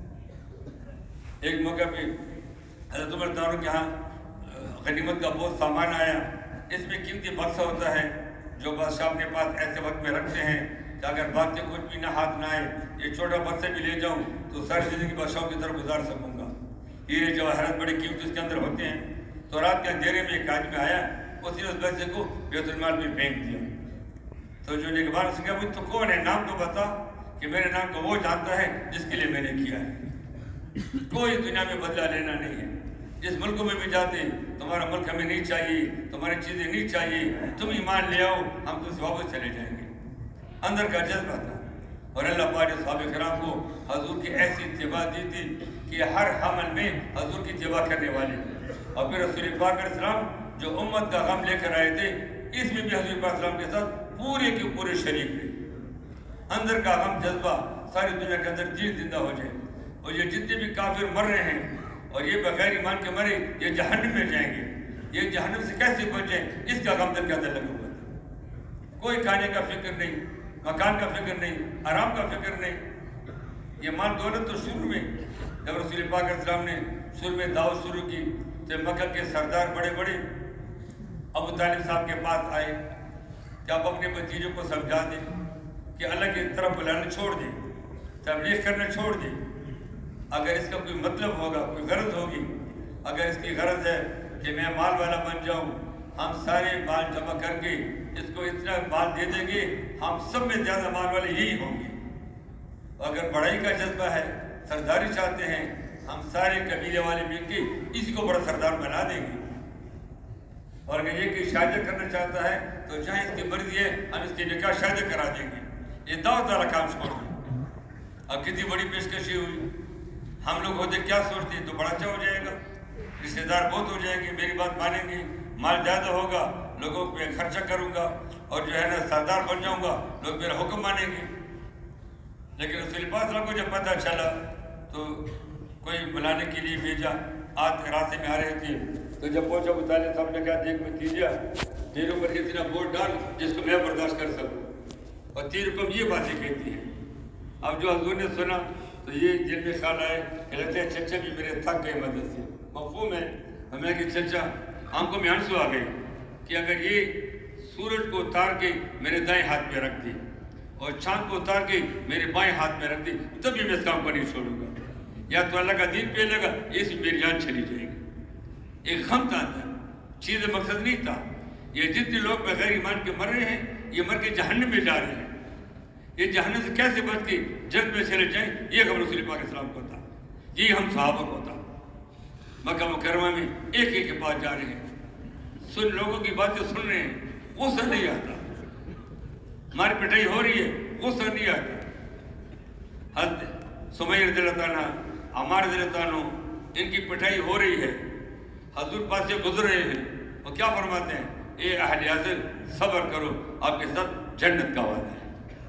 ایک موقع پہ حضرت عمر داروں کے ہاں غنیمت کا بہت سامان آیا. اس میں قیمتی بکسا ہوتا ہے جو بادشاہ اپنے پاس ایسے وقت میں رکھتے ہیں کہ اگر بات سے کچھ بھی نہ ہاتھ نہ آئے، یہ چھوٹا بچہ بھی لے جاؤں تو ساری زندگی بادشاہوں کی طرف گزار سکوں گا۔ ہیرے جواہرات بڑے قیمتی اس کے اندر ہوتے ہیں۔ تو رات کے اندھیرے میں ایک آدمی آیا، اس نے اس بچے کو بیت المال میں پھینک دیا۔ تو جو نگہبان سے کہا تو کون ہے، نام تو بتا کہ میرے نام کو وہ جانتا ہے جس کے لیے میں نے کیا ہے۔ کوئی دنیا میں بدلہ لینا نہیں ہے۔ جس ملکوں میں بھی جاتے تمہارا ملک ہمیں نہیں چاہیے، تمہاری چیزیں نہیں چاہیے، تم ایمان لے آؤ، ہم تم سے واپس چلے جائیں گے۔ اندر کا جذبہ تھا۔ اور اللہ پاک نے صحابہ کرام کو حضور کی ایسی اتباع دی تھی کہ ہر عمل میں حضور کی اتباع کرنے والے۔ اور پھر رسول پاک علیہ السلام جو امت کا غم لے کر آئے تھے، اس میں بھی حضور پاک علیہ السلام کے ساتھ پورے کے پورے شریک تھے۔ اندر کا غم جذبہ ساری دنیا کے اندر جیت زندہ ہو جائے۔ اور یہ جتنے بھی کافر مر رہے ہیں اور یہ بغیر ایمان کے مرے، یہ جہنم میں جائیں گے، یہ جہنم سے کیسے بچیں، اس کا غم دل کے اندر لگا ہوا تھا۔ کوئی کھانے کا فکر نہیں، مکان کا فکر نہیں، آرام کا فکر نہیں۔ یہ مال دولت تو شروع میں جب رسول پاک علیہ السلام نے شروع میں دعوت شروع کی تو مکہ کے سردار بڑے بڑے ابو طالب صاحب کے پاس آئے کہ آپ اپنے بھتیجوں کو سمجھا دیں کہ اللہ کی طرف بلانا چھوڑ دیں، تبلیغ کرنا چھوڑ دیں۔ اگر اس کا کوئی مطلب ہوگا، کوئی غرض ہوگی، اگر اس کی غرض ہے کہ میں مال والا بن جاؤں، ہم سارے مال جمع کر کے اس کو اتنا مال دے دیں گے، ہم سب میں زیادہ مال والے یہی ہوں گے۔ اگر بڑائی کا جذبہ ہے، سرداری چاہتے ہیں، ہم سارے قبیلے والے مل کے اسی کو بڑا سردار بنا دیں گے۔ اور اگر یہ کہ شادی کرنا چاہتا ہے تو جہاں اس کی مرضی ہے ہم اس کی نکاح شادی کرا دیں گے۔ یہ دعوت والا کام چھوڑ دیں۔ اب کتنی بڑی پیشکشی ہوئی، ہم لوگ ہوتے کیا سوچتے ہیں، تو بڑا اچھا ہو جائے گا، رشتے دار بہت ہو جائیں گے، میری بات مانیں گے، مال زیادہ ہوگا، لوگوں پہ خرچہ کروں گا اور جو ہے نا سردار بن جاؤں گا، لوگ میرا حکم مانیں گے۔ لیکن رسول پاک صلی اللہ علیہ وسلم کو جب پتہ چلا تو کوئی بلانے کے لیے بھیجا، آج راستے میں آ رہے تھے تو جب پہنچا ابو طالب صاحب نے کہا دیکھ بھتیجا، میرے اوپر اتنا بوجھ ڈال جس کو میں برداشت کر سکوں، اور تیرے کو یہ باتیں کہتی ہیں۔ اب جو حضور نے سنا تو یہ دل میں خیال آئے کہ لگتا ہے چچا بھی میرے تھک گئے مدد سے۔ مفہوم ہے ہمیں کہ چچا آنکھوں میں آنسو آ گئے کہ اگر یہ سورج کو اتار کے میرے دائیں ہاتھ میں رکھ دی اور چاند کو اتار کے میرے بائیں ہاتھ میں رکھ دی تب بھی میں اس کام کو نہیں چھوڑوں گا، یا تو اللہ کا دین پہ لگا، اس میں میری جان چلی جائے گی۔ ایک غم تھا اندر، چیز مقصد نہیں تھا۔ یہ جتنے لوگ بغیر ایمان کے مر رہے ہیں یہ مر کے جہنم میں جا رہے ہیں، یہ جہنم سے کیسے بچ کے جنت میں چلے جائیں، یہ غم رسول پاک علیہ السلام کو تھا، یہ ہم صحابہ کو تھا۔ مکہ مکرمہ میں ایک ایک کے پاس جا رہے ہیں، سن لوگوں کی باتیں سن رہے ہیں، غصہ نہیں آتا، ہماری پٹائی ہو رہی ہے غصہ نہیں آتا۔ حضرت سمیہ رضی اللہ عنہ، عمار رضی اللہ عنہ، ان کی پٹائی ہو رہی ہے، حضور پاس سے گزر رہے ہیں، وہ کیا فرماتے ہیں، اے اہل یاسر صبر کرو، آپ کے ساتھ جنت کا وعدہ ہے۔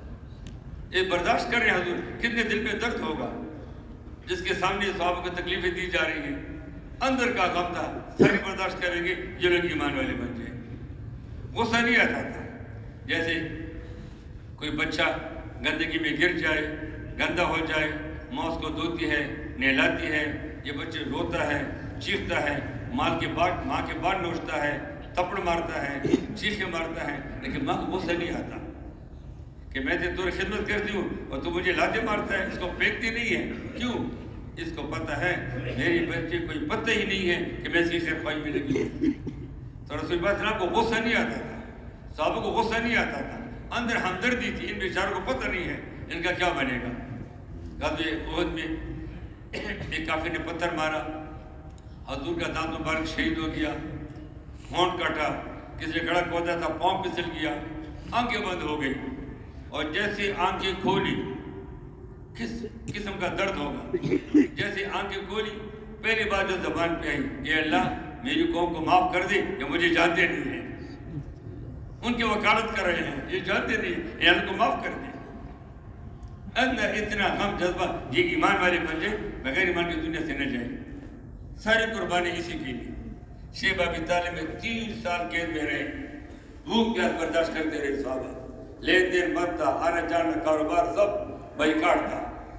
یہ برداشت کر رہے ہیں حضور، کتنے دل میں درد ہوگا جس کے سامنے صحابہ کو تکلیفیں دی جا رہی ہیں، اندر کا غم تھا، ساری برداشت کریں گے یہ لوگ ایمان والے بن جائیں۔ غصہ نہیں آتا تھا، جیسے کوئی بچہ گندگی میں گر جائے، گندا ہو جائے، ماں اس کو دھوتی ہے، نہلاتی ہے، یہ بچے روتا ہے، چیختا ہے، ماں کے بعد نوچتا ہے، تھپڑ مارتا ہے، چیخیں مارتا ہے، لیکن ماں کو غصہ نہیں آتا کہ میں تیری خدمت کرتی ہوں اور تو مجھے لاتے مارتا ہے، اس کو پھینکتی نہیں ہے۔ کیوں؟ اس کو پتہ ہے میری بچے کوئی پتہ ہی نہیں ہے کہ میں اسی خیر خواہی میں لگی ہوں۔ تو رسول اللہ صلی اللہ علیہ وسلم کو غصہ نہیں آتا تھا، صحابہ کو غصہ نہیں آتا تھا، اندر ہمدردی تھی، ان بیچاروں کو پتہ نہیں ہے ان کا کیا بنے گا۔ غزوہ احد میں ایک کافر نے پتھر مارا، حضور کا دانت مبارک شہید ہو گیا، ہونٹ کاٹا، کسی نے گڑا کھودا تھا، پاؤں پھسل گیا، آنکھیں بند ہو گئی، اور جیسے آنکھیں کھولی کس قسم کا درد ہوگا، جیسے آنکھیں کھولی پہلی بات جو زبان پہ آئی، اے اللہ میری قوم کو معاف کر دے، یہ مجھے جانتے نہیں ہیں، ان کی وکالت کر رہے ہیں، یہ جانتے نہیں ہیں، اے اللہ کو معاف کر دے۔ اندر اتنا غم جذبہ، یہ ایمان والے بن جائے، بغیر ایمان کی دنیا سے نہ جائے۔ ساری قربانی اسی کے لیے۔ شیخ ابی طالب میں 3 سال قید میں رہے، بھوک پیاس برداشت کرتے رہے صحابہ، لین دین بند تھا، آنا جانا کاروبار سب بائیکاٹ تھا۔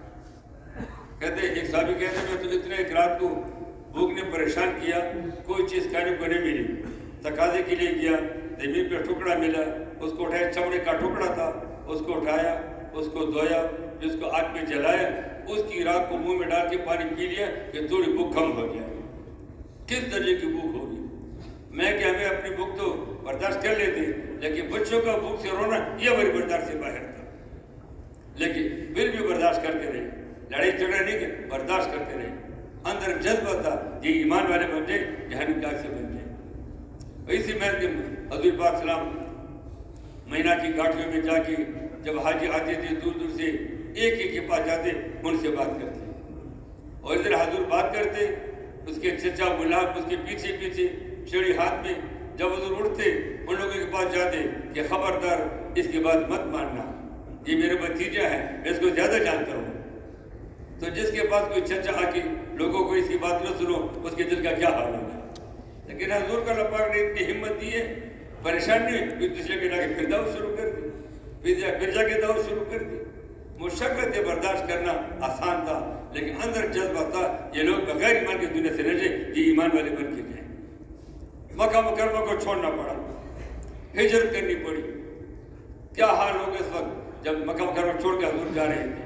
کہتے ایک صحابی کہتے میں تو اتنے ایک رات کو بھوک نے پریشان کیا، کوئی چیز کھانے کو نہیں ملی، تقاضے کے لیے گیا، زمین پہ ٹکڑا ملا، اس کو اٹھایا، چمڑے کا ٹکڑا تھا، اس کو اٹھایا، اس کو دھویا، جس کو آگ میں جلایا، اس کی راکھ کو منہ میں ڈال کے پانی پی لیا کہ تھوڑی بھوک کم ہو گیا۔ کس درجے کی بھوک ہوگی؟ میں کہ ہمیں اپنی بھوک تو برداشت کر لیتے، لیکن بچوں کا بھوک سے رونا یہ ہماری برداشت سے باہر تھا، لیکن پھر بھی برداشت کرتے رہے، لڑائی جھگڑا نہیں کہ برداشت کرتے رہے۔ اندر جذبہ تھا یہ ایمان والے بن جائے، جہنم کی آگ سے بن جائے۔ اسی محنت کے حضور پاک سلام مہینہ کی گھاٹیوں میں جا کے جب حاجی آتے تھے دور دور سے، ایک ایک کے پاس جاتے، ان سے بات کرتے، اور ادھر حضور بات کرتے، اس کے چچا گلاب اس کے پیچھے پیچھے چڑی ہاتھ میں، جب حضور اٹھتے ان لوگوں کے پاس جاتے کہ خبردار اس کے بعد مت ماننا، یہ میرا بھتیجا ہے، میں اس کو زیادہ جانتا ہوں۔ تو جس کے پاس کوئی چچا آ کے لوگوں کو اس کی بات نہ سنو، اس کے دل کا کیا حال ہوگا؟ لیکن حضور کا اللہ پاک نے اتنی ہمت دی ہے، پریشان نہیں، پھر دوسرے کے جا کے پھر دعوت شروع کر دی، پھر جا کے دعوت شروع کر دی۔ مشقت برداشت کرنا آسان تھا، لیکن اندر جذبہ تھا یہ لوگ بغیر ایمان کی دنیا سے نہ جائیں، یہ ایمان والے بن کے جائیں۔ مکہ مکرمہ کو چھوڑنا پڑا، ہجرت کرنی پڑی۔ کیا حال ہوگا اس وقت جب مکہ مکرمہ چھوڑ کے حضور جا رہے تھے؟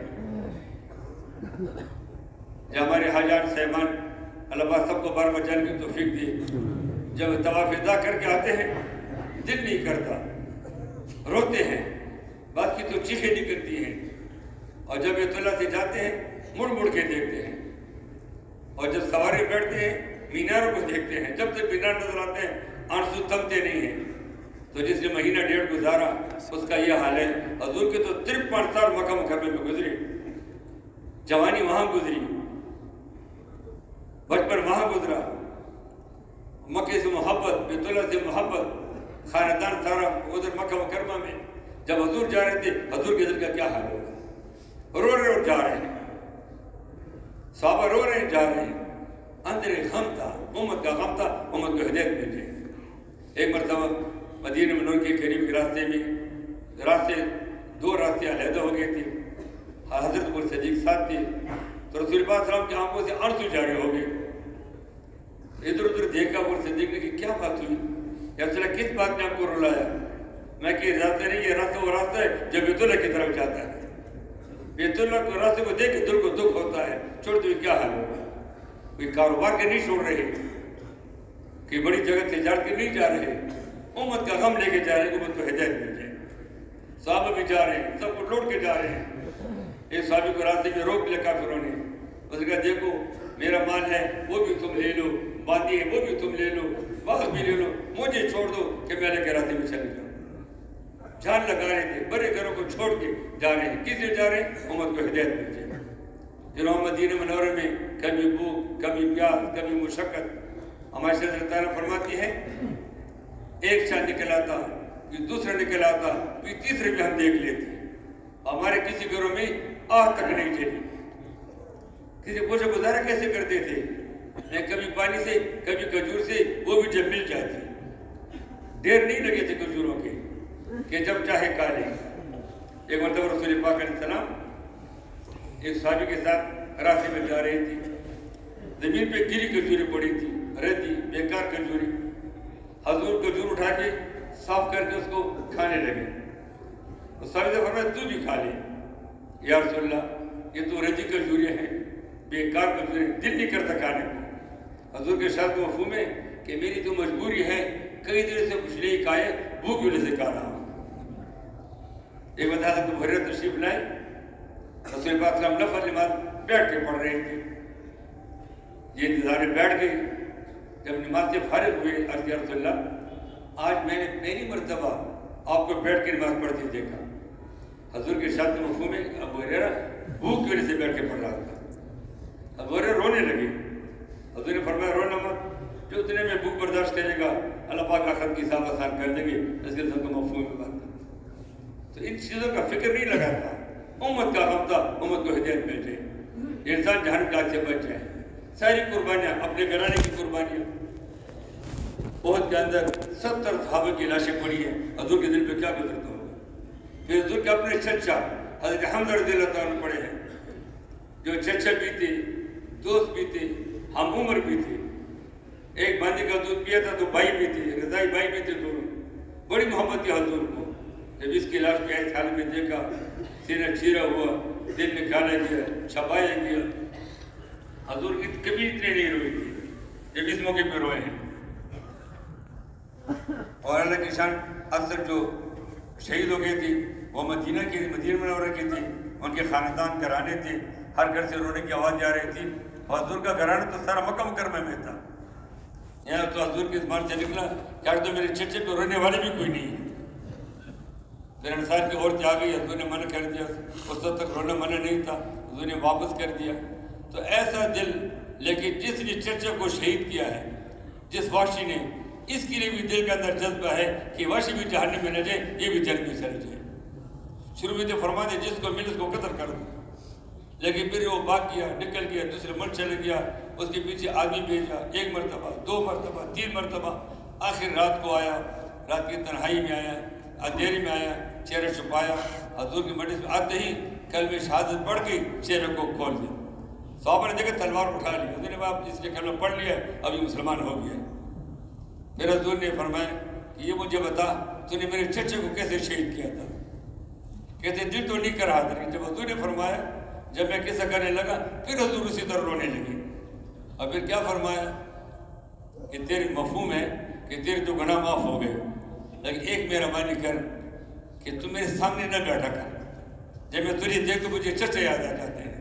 جب ہمارے حاجات صاحبان اللہ پاک سب کو بار بار جانے کی توفیق دی، جب طواف ادا کر کے آتے ہیں دل نہیں کرتا، روتے ہیں، بات کی تو چیخیں نکلتی ہیں، اور جب بیت اللہ سے جاتے ہیں مڑ مڑ کے دیکھتے ہیں، اور جب سوارے بیٹھتے ہیں میناروں کو دیکھتے ہیں، جب تک مینار نظر آتے ہیں آنسو تھمتے نہیں ہیں۔ تو جس نے مہینہ ڈیڑھ گزارا اس کا یہ حال ہے۔ حضور کے تو 53 سال مکہ مکرمہ میں گزرے، جوانی وہاں گزری، بچپن وہاں گزرا، مکے سے محبت، بیت اللہ سے محبت، خاندان سارا ادھر مکہ مکرمہ میں۔ جب حضور جا رہے تھے حضور کے دل کا کیا حال ہوگا؟ رو رہے اور جا رہے ہیں، صحابہ رو رہے ہیں، جا رہے ہیں، اندر ایک غم تھا، امت کا غم تھا، امت کو ہدایت مل جائے۔ ایک مرتبہ مدینہ منور کے قریب کے راستے میں دو راستے علیحدہ ہو گئے تھے، حضرت ابو بکر صدیق ساتھ تھے، تو رسول پاک صلی اللہ علیہ وسلم کی آنکھوں سے آنسو جاری ہو گئے۔ ادھر ادھر دیکھا ابو بکر صدیق نے کہ کیا بات ہوئی یا رسول اللہ کس بات نے آپ کو رلایا؟ میں کہ راستہ نہیں، یہ راستہ وہ راستہ ہے جو بیت اللہ کی طرف جاتا ہے۔ بیت اللہ کے راستے کو دیکھ کے دل کو دکھ ہوتا ہے، چھوڑتے ہوئے کیا حال ہوگا؟ کوئی کاروبار کے نہیں چھوڑ رہے، کہ بڑی جگہ تجارت کے نہیں جا رہے، امت کا غم لے کے جا رہے ہیں، امت کو ہدایت مل جائے۔ صحابہ بھی جا رہے ہیں، سب کو لوٹ کے جا رہے ہیں۔ ایک صحابی کو راستے میں روک لیا کافروں نے، اس نے کہا دیکھو میرا مال ہے وہ بھی تم لے لو، باندی ہے وہ بھی تم لے لو، باغ بھی لے لو، مجھے چھوڑ دو کہ میں اللہ کے راستے میں چلے جاؤں۔ جان لگا رہے تھے، بڑے گھروں کو چھوڑ کے جا رہے ہیں، کس لیے جا رہے ہیں؟ امت کو ہدایت مل جائے۔ جنہوں مدینہ منورہ میں کبھی بھوک، کبھی پیاس، کبھی مشقت، ہماری حضرت تعالیٰ فرماتی ہے ایک شان نکل آتا، پھر دوسرا نکل آتا، پھر تیسرے بھی ہم دیکھ لیتے۔ ہمارے کسی گھروں میں آہ تک نہیں چلی، کسی پوچھا گزارا کیسے کرتے تھے؟ میں کبھی پانی سے کبھی کھجور سے، وہ بھی جب مل جاتی، دیر نہیں لگے تھے کھجوروں کے کہ جب چاہے کھا لیں۔ ایک مرتبہ رسول پاک علیہ السلام ایک صحابی کے ساتھ راستے میں جا رہے تھے، زمین پہ گری کھجوریں پڑی تھی، ریتی بیکار کھجوری۔ حضور کھجور اٹھا کے صاف کر کے اس کو کھانے لگے، صحابی نے فرمایا تو بھی کھا لے یا رسول اللہ، یہ تو ریتی کھجوریں ہیں، بیکار کھجوریں، دل نہیں کرتا کھانے کو۔ حضور کے ساتھ مفہوم ہے کہ میری تو مجبوری ہے، کئی دیر سے کچھ نہیں کھائے، بھوک وجہ سے کھا رہا ہوں۔ ایک بتا تھا ابو ہریرہ تشریف لائے، رسول پاک صلی اللہ علیہ وسلم نفل نماز بیٹھ کے پڑھ رہے تھے، یہ انتظار میں بیٹھ گئے۔ جب نماز سے فارغ ہوئے عرض کیا رسول اللہ آج میں نے پہلی مرتبہ آپ کو بیٹھ کے نماز پڑھتے دیکھا۔ حضور کے ساتھ مفہوم ہے ابو ہریرہ بھوک کی وجہ سے بیٹھ کے پڑھ رہا تھا۔ ابو ہریرہ رونے لگے، حضور نے فرمایا رونا مت، جو اتنے میں بھوک برداشت کرے گا اللہ پاک آخرت کی حساب آسان کر دیں گے، اس کے سب کو مفہوم میں بات کرتا۔ تو ان چیزوں کا فکر نہیں لگاتا، امت کا غم تھا، امت کو ہدایت مل جائے، انسان جہنم کا سے بچ جائے۔ ساری قربانیاں، اپنے گھرانے کی قربانیاں، احد کے اندر 70 صحابہ کی لاشیں پڑی ہیں، حضور کے دل پہ کیا گزرتا ہوگا؟ پھر حضور کے اپنے چچا حضرت حمزہ رضی اللہ تعالیٰ پڑے ہیں، جو چچا بھی تھے، دوست بھی تھے، ہم عمر بھی تھے، ایک باندی کا دودھ پیا تھا تو بھائی بھی تھے، رضائی بھائی بھی تھے، دونوں بڑی محبت تھی حضور کو۔ جب اس کی لاش کو ایس حال میں دیکھا، سینہ چیرا ہوا، دل نکالا گیا، چھپایا گیا، حضور کبھی اتنے نہیں روئی تھی جب اس موقع پہ روئے ہیں۔ اور اللہ کی شان اکثر جو شہید ہو گئے تھی وہ مدینہ منورہ کی تھی، ان کے خاندان گھرانے تھے، ہر گھر سے رونے کی آواز جا رہی تھی۔ حضور کا گھرانہ تو سارا مکہ مکرمہ میں تھا، یہاں تو حضور کی زبان سے نکلا کہ آج تو میرے چچے پہ رونے والے بھی کوئی نہیں ہے۔ پھر انصار کی عورتیں آ گئی، حضور نے منع کر دیا، اس وقت تک رونا منع نہیں تھا، حضور نے واپس کر دیا۔ تو ایسا دل، لیکن جس نے چچے کو شہید کیا ہے، جس وحشی نے، اس کے لیے بھی دل کے اندر جذبہ ہے کہ وحشی بھی جہنم میں نہ جائے، یہ بھی جنت میں چلے جائے۔ شروع میں تو فرما دے جس کو مل اس کو قتل کر دو، لیکن پھر وہ بھاگ گیا، نکل گیا، دوسرے ملک چلے گیا، اس کے پیچھے آدمی بھیجا، 1 مرتبہ، 2 مرتبہ، 3 مرتبہ، آخر رات کو آیا، رات کی تنہائی میں آیا، اندھیرے میں آیا، چہرہ چھپایا، حضور کی مجلس میں آتے ہی کلمہ شہادت پڑھ کے چہرے کو کھول دیا۔ صحابہ نے دیکھا تلوار اٹھا لی، حضور نے کہا اس نے کلمہ پڑھ لیا، ابھی مسلمان ہو گیا۔ پھر حضور نے فرمایا کہ یہ مجھے بتا تو نے میرے چچے کو کیسے شہید کیا تھا؟ کہتے دل تو نہیں کر حاضر۔ جب حضور نے فرمایا، جب میں قصہ کرنے لگا، پھر حضور اسی طرح رونے لگے، اور پھر کیا فرمایا کہ تیرے مفہوم ہے کہ تیرے تو گناہ معاف ہو گئے، لیکن ایک مہربانی کر کہ تم میرے سامنے نہ بیٹھا کر، جب میں تجھے دیکھ تو مجھے چچے یاد آ جاتے ہیں۔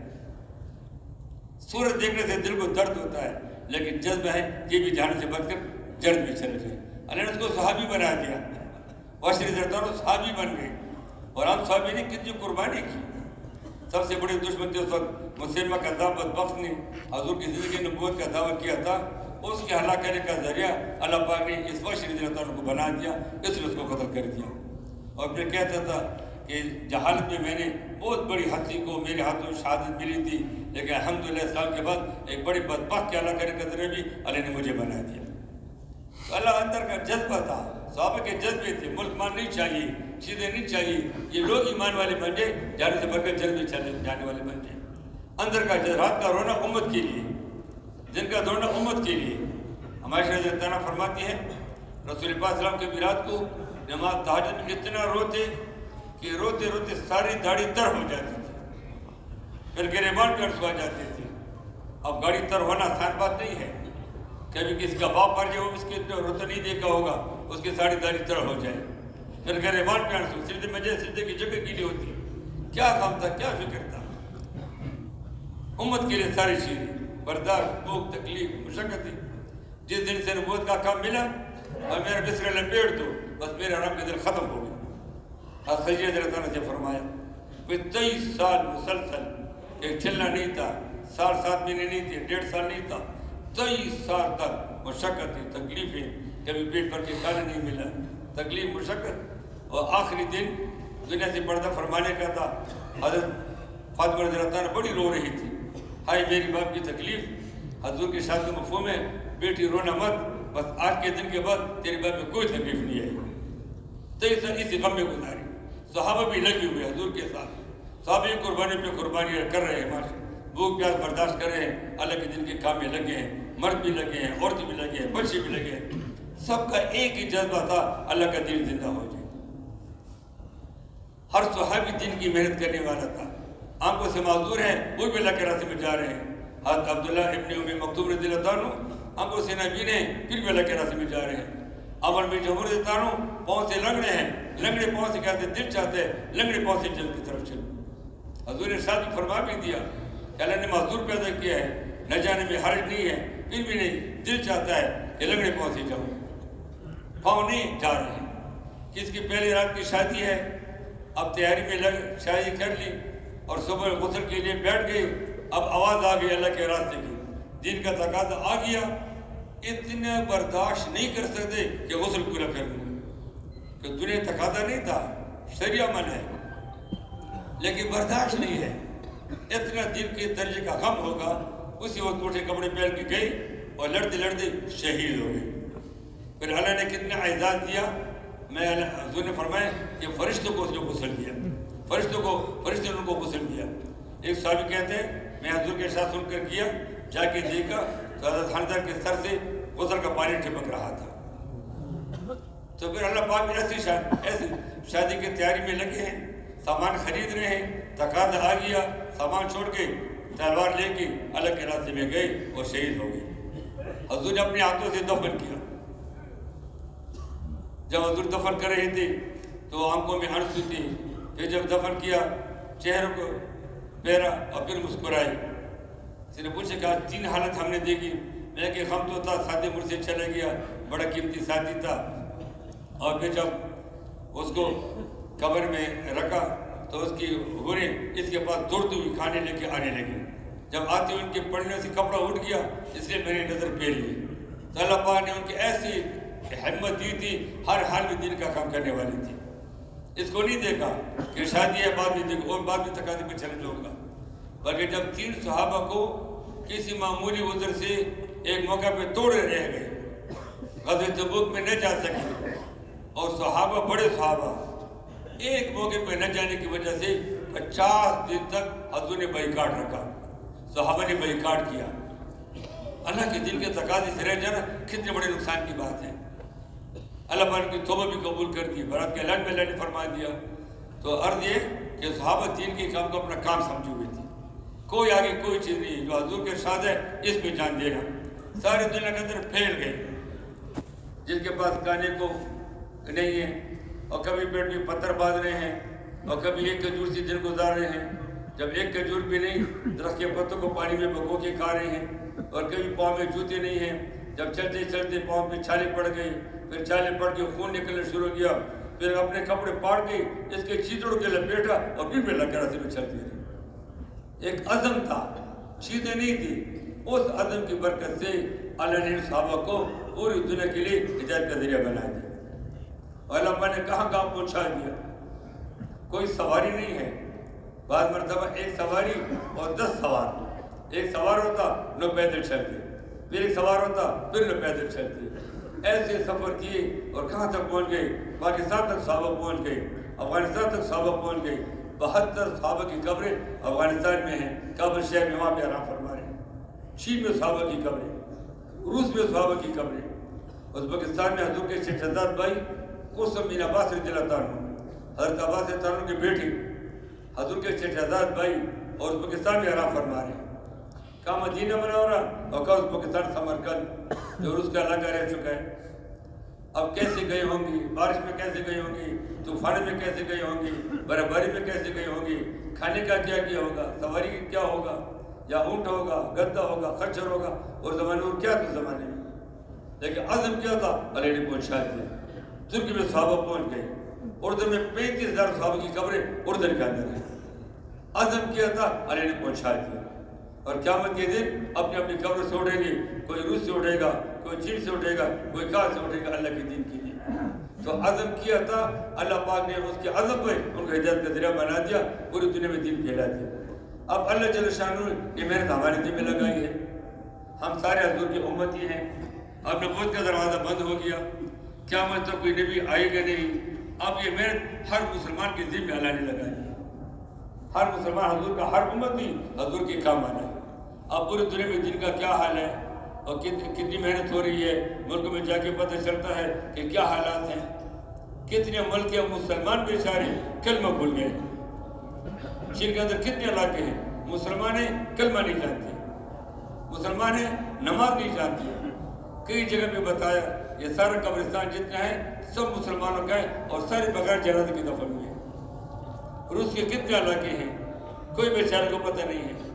سورج دیکھنے سے دل کو درد ہوتا ہے، لیکن جذبہ ہے یہ بھی جہنم سے بچ کر جنت میں چلے جائے۔ اللہ نے اس کو صحابی بنا دیا، وحشی رضی اللہ عنہ صحابی بن گئے، اور ہم صحابی نے کتنی قربانی کی۔ سب سے بڑے دشمن تھے اس وقت مسلمہ کذاب بدبخت نے حضور کی زندگی نبوت کا دعویٰ کیا تھا، اس کے ہلاک کرنے کا ذریعہ اللہ پاک نے اس وحشی رضی اللہ عنہ کو بنا دیا، اس نے اس کو قتل کر دیا۔ اور پھر کہتا تھا کہ جہالت میں میں نے بہت بڑی ہستی کو میرے ہاتھوں شہادت ملی تھی، لیکن الحمدللہ اسلام کے بعد ایک بڑے بدبخت کے ہلاک کرنے کا ذریعہ بھی اللہ نے مجھے بنا دیا۔ تو اللہ اندر کا جذبہ تھا، صحابہ کے جذبے تھے، ملک مان نہیں چاہیے، چیزیں نہیں چاہیے، یہ لوگ ایمان والے بن جائے، جانے سے بڑھ کر جنت میں چلے جانے والے بن جائے۔ اندر کا رات کا رونا امت کے لیے، دن کا رونا امت کے لیے۔ ہماری شہزادی تعالیٰ فرماتی ہے رسول پاک صلی اللہ علیہ وسلم کے میراث کو نماز تہجد میں اتنا روتے کہ روتے روتے ساری داڑھی تر ہو جاتی تھی، پھر گریبان پہ آنسو آ جاتے تھے۔ اب گاڑی تر ہونا آسان بات نہیں ہے، کبھی کسی کا باپ مر جائے وہ اس کے روتا نہیں دیکھا ہوگا، اس کی ساری داڑھی تر ہو جائے، پھر گریبان پہ آنسو، سجدے میں جائے سجدے کی جگہ گیلی ہوتی، کیا کام تھا، کیا فکر تھا۔ امت کے لیے ساری چیزیں، برداشت، بھوک، تکلیف، مشقت تھی۔ جس دن سے نبوت کا کام ملا اور میرا بستر لپیٹ دو، بس میرے آرام کے دن ختم ہو گئے۔ حضرت خدیجہ رضی اللہ عنہا سے فرمایا کوئی 23 سال مسلسل، ایک چلنا نہیں تھا، 7 مہینے نہیں تھے، 1.5 سال نہیں تھا، 23 سال تک مشقت تھی، تکلیفیں، کبھی پیٹ بھر کے کھانا نہیں ملا، تکلیف، مشقت، اور آخری دن دنیا سے پردہ فرمانے کا تھا۔ حضرت فاطمہ رضی اللہ عنہا بڑی رو رہی تھی، ہائے میری باپ کی تکلیف۔ حضور کے ساتھ مفہوم ہے بیٹی رونا مت، بس آج کے دن کے بعد تیرے باپ میں کوئی تکلیف نہیں آئی۔ 23 سال اسی غم میں گزاری، صحابہ بھی لگے ہوئے حضور کے ساتھ، صحابہ قربانی پہ قربانی کر رہے ہیں، بھوک پیاس برداشت کر رہے ہیں، اللہ کے دن کے کام میں لگے ہیں، مرد بھی لگے ہیں، عورتیں بھی لگے ہیں، بچے بھی لگے ہیں، سب کا ایک ہی جذبہ تھا اللہ کا دین زندہ ہو جائے۔ ہر صحابی دین کی محنت کرنے والا تھا، آنکھوں سے معذور ہیں وہ بھی اللہ کے راستے میں جا رہے ہیں۔ حضرت عبداللہ ابن ام مکتوم رضی اللہ عنہ آنکھوں سے نبین ہیں پھر بھی اللہ کے راستے میں جا رہے ہیں۔ عمر بن جمر رضی اللہ عنہ پاؤں سے لنگڑے ہیں، لنگڑے پاؤں سے کہتے دل چاہتے ہیں لنگڑے پاؤں سے جنت کی طرف چلو۔ حضور نے ساتھ فرما بھی دیا کہ اللہ نے معذور پیدا کیا ہے، نہ جانے میں حرج نہیں ہے، پھر بھی نہیں، دل چاہتا ہے کہ لنگڑے پاؤں سے جاؤ، پاؤں نہیں جا رہے ہیں۔ کس کی پہلی رات کی شادی ہے، اب تیاری میں شادی کر لی اور صبح غسل کے لیے بیٹھ گئی، اب آواز آ گئی اللہ کے راستے کی، دین کا تقاضا آ گیا، اتنے برداشت نہیں کر سکتے کہ غسل پورا کر لوں، کہ دنیا تقاضا نہیں تھا، شرعی عمل ہے، لیکن برداشت نہیں ہے، اتنا دین کے درجے کا غم ہوگا۔ اسی وقت اٹھے کپڑے پہن کے گئی اور لڑتے لڑتے شہید ہو گئی۔ پھر اللہ نے کتنا اعزاز دیا، میں حضور نے فرمایا کہ فرشتوں کو اس نے غسل دیا، فرشتوں نے ان کو غسل دیا۔ ایک صحابی کہتے ہیں میں حضور کے ساتھ سن کر کیا، جا کے دیکھا تو حضرت حمزہ کے سر سے غسل کا پانی ٹپک رہا تھا۔ تو پھر اللہ پاک ایسی شادی کی تیاری میں لگے ہیں، سامان خرید رہے ہیں، تقاضا آ گیا، سامان چھوڑ کے تلوار لے کے اللہ کے راستے میں گئے اور شہید ہو گئے۔ حضور نے اپنے ہاتھوں سے دفن کیا۔ جب حضور دفن کر رہے تھے تو آنکھوں میں آنسو تھے، پھر جب دفن کیا چہروں کو پھیرا اور پھر مسکرائے۔ اس نے پوچھا کہ 3 حالت ہم نے دیکھی۔ میں کہ غم تو تھا، ساتھی مجھ سے چلا گیا، بڑا قیمتی ساتھی تھا۔ اور پھر جب اس کو قبر میں رکھا تو اس کی حوریں اس کے پاس دوڑتی ہوئی کھانے لے کے آنے لگی۔ جب آتے ہوئے ان کے پڑھنے سے کپڑا اٹھ گیا، اس لیے میری نظر پھیر لی۔ تو اللہ پاک نے ان کی ایسی ہمت دی تھی، ہر حال میں دین کا کام کرنے والی تھی۔ اس کو نہیں دیکھا کہ شادی ہے بعد میں دیکھو اور بعد میں تقاضے میں چلے جاؤں گا، بلکہ جب 3 صحابہ کو کسی معمولی عذر سے ایک موقع پہ توڑے رہ گئے، غزوہ تبوک میں نہ جا سکے، اور صحابہ بڑے صحابہ ایک موقع پہ نہ جانے کی وجہ سے 50 دن تک حضور نے بائیکاٹ رکھا، صحابہ نے بائیکاٹ کیا۔ اللہ کے دین کے تقاضے سے رہ جانا کتنے بڑے نقصان کی بات ہے۔ اللہ پاک کی توبہ بھی قبول کر دی، برات کے اعلان میں اللہ نے فرما دیا۔ تو عرض یہ کہ صحابہ دین کے کام کو اپنا کام سمجھے ہوئے تھے، کوئی آگے کوئی چیز نہیں، جو حضور کے ارشاد ہے اس پہ جان دینا۔ ساری دنیا کے اندر پھیل گئے، جن کے پاس کھانے کو نہیں ہے، اور کبھی پیٹ میں پتھر باندھ رہے ہیں، اور کبھی ایک کھجور سے دن گزار رہے ہیں۔ جب ایک کھجور بھی نہیں، درخت کے پتوں کو پانی میں بھگو کے کھا رہے ہیں، اور کبھی پاؤں میں جوتے نہیں ہیں۔ جب چلتے چلتے پاؤں پہ چھالے پڑ گئی، پھر چھالے پڑ کے خون نکلنا شروع کیا، پھر اپنے کپڑے پاڑ کے اس کے چیتڑوں کے لپیٹا اور پھر بھی اللہ کے راستے میں چلتی رہی۔ ایک عزم تھا، چیزیں نہیں تھی۔ اس عزم کی برکت سے اللہ نے صحابہ کو پوری دنیا کے لیے ہدایت کا ذریعہ بنا دیا، اور اللہ پاک نے کہاں کہاں پہنچا دیا۔ کوئی سواری نہیں ہے، بعض مرتبہ ایک سواری اور 10 سوار، ایک سوار ہوتا 9 پیدل چلتے، پھر ایک سوار ہوتا پھر 9 پیدل چلتے، ایسے سفر کیے اور کہاں تک پہنچ گئے؟ پاکستان تک صحابہ پہنچ گئے، افغانستان تک صحابہ پہنچ گئے۔ 72 صحابہ کی قبریں افغانستان میں ہیں، کابل شہر میں، وہاں پہ آرام فرما رہے ہیں۔ چین میں صحابہ کی قبریں، روس میں صحابہ کی قبریں، ازبکستان میں حضور کے شہزاد بھائی قسم بن عباس رضی اللہ عنہ، حضرت عباس رضی اللہ عنہ کے بیٹے حضور کے شہزاد بھائی اور ازبکستان میں آرام فرما رہے ہیں۔ کہاں مدینہ منورہ اور کہاں ازبکستان سمرقند، جو روس کا علاقہ رہ چکا ہے۔ اب کیسے گئے ہوں گی؟ بارش میں کیسے گئے ہوں گی؟ طوفان میں کیسے گئے ہوں گی؟ برف باری میں کیسے گئے ہوں گی؟ کھانے کا کیا کیا ہوگا؟ سواری کیا ہوگا؟ یا اونٹ ہوگا، گدا ہوگا، خچر ہوگا، اور زمانے اور کیا تھا زمانے میں؟ لیکن عزم کیا تھا؟ اللہ نے پہنچا دیا۔ ترکی میں صحابہ پہنچ گئے، اردن میں 35,000 صحابہ کی قبریں اردن کے اندر ہیں۔ عزم کیا تھا، اللہ نے پہنچا دیا۔ اور قیامت کے دن اپنی اپنی قبر سے اٹھیں گے، کوئی روس سے اٹھے گا، کوئی چین سے اٹھے گا، کوئی کہاں سے اٹھے گا، اللہ کے دین کے لیے۔ تو عزم کیا تھا، اللہ پاک نے اس کے عزم پہ ان کو ہدایت کا ذریعہ بنا دیا، پوری دنیا میں دین پھیلا دیا۔ اب اللہ جل شانہ نے یہ محنت ہمارے دل میں لگائی ہے، ہم سارے حضور کی امتی ہیں۔ اب نبوت کا دروازہ بند ہو گیا، قیامت تک کوئی نبی آئے گا نہیں۔ اب یہ محنت ہر مسلمان کے ذمہ اللہ نے لگائی ہے، ہر مسلمان حضور کا، ہر امتی حضور کے کام آنا ہے۔ اب پوری دنیا میں دین کا کیا حال ہے اور کتنی محنت ہو رہی ہے، ملک میں جا کے پتہ چلتا ہے کہ کیا حالات ہیں۔ کتنے ملک کے مسلمان بیچارے کلمہ بھول گئے ہیں۔ چین کے اندر کتنے علاقے ہیں مسلمان ہیں کلمہ نہیں جانتے، مسلمان ہیں نماز نہیں جانتے۔ کئی جگہ پہ بتایا یہ سارا قبرستان جتنا ہے سب مسلمانوں کا ہے اور سارے بغیر جنازے کے دفن ہوئے ہیں۔ روس کے کتنے علاقے ہیں، کوئی بیچارے کو پتہ نہیں ہے،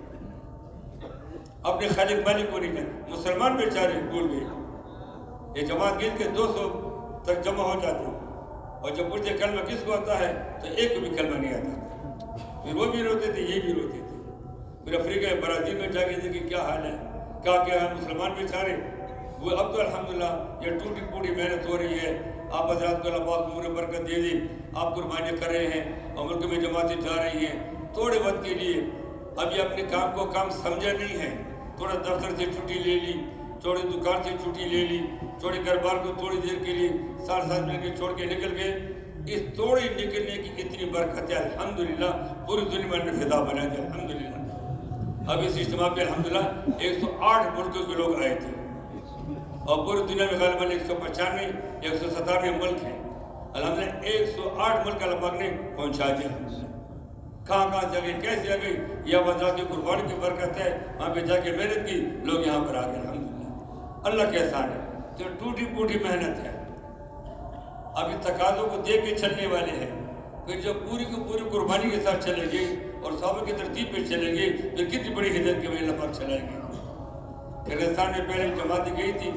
اپنے خالق مالک کو نہیں کہتے، مسلمان بیچارے بھول گئے۔ یہ جماعت گن کے 200 تک جمع ہو جاتے ہیں، اور جب پوچھتے کلمہ کس کو آتا ہے تو ایک کو بھی کلمہ نہیں آتا۔ پھر وہ بھی روتے تھے، یہ بھی روتے تھے۔ پھر افریقہ برازیل میں جا کے دیکھیں کیا حال ہے، کیا ہے مسلمان بیچارے۔ وہ اب تو الحمدللہ یہ ٹوٹی پوٹی محنت ہو رہی ہے۔ آپ حضرات کو اللہ پاک عمر برکت دے دی، آپ قربانیاں کر رہے ہیں اور ملک میں جماعتیں جا رہی ہیں تھوڑے وقت کے لیے۔ اب یہ اپنے کام کو کام سمجھا نہیں ہے، تھوڑا دفتر سے چھٹی لے لی، تھوڑی دکان سے چھٹی لے لی، تھوڑی گھر بار کو تھوڑی دیر کے لیے 7 مل کے چھوڑ کے نکل گئے۔ اس تھوڑی نکلنے کی اتنی برکت ہے الحمدللہ، پوری دنیا میں فضا بنا دیا الحمدللہ۔ اب اس اجتماع پہ الحمدللہ 108 ملکوں کے لوگ آئے تھے، اور پوری دنیا میں غالباً 195 197 ملک ہیں، الحمدللہ 108 ملک اللہ پاک نے پہنچا دیا۔ کہاں کہاں سے آگئی، کیسے آگئی، یہ وجہ کی قربانی کی برکت ہے، وہاں پہ جا کے محنت کی، لوگ یہاں پر آگئے الحمدللہ، اللہ کے احسان ہے۔ تو ٹوٹی پوٹی محنت ہے، اب اس تقاضوں کو دیکھ کے چلنے والے ہیں، پھر جب پوری کی پوری قربانی کے ساتھ چلیں گے اور صحابہ کی ترتیب پہ چلیں گے، پھر کتنی بڑی ہدایت کے اللہ پاک چلائیں گے۔ کرغزستان میں پہلے جماعتیں گئی تھی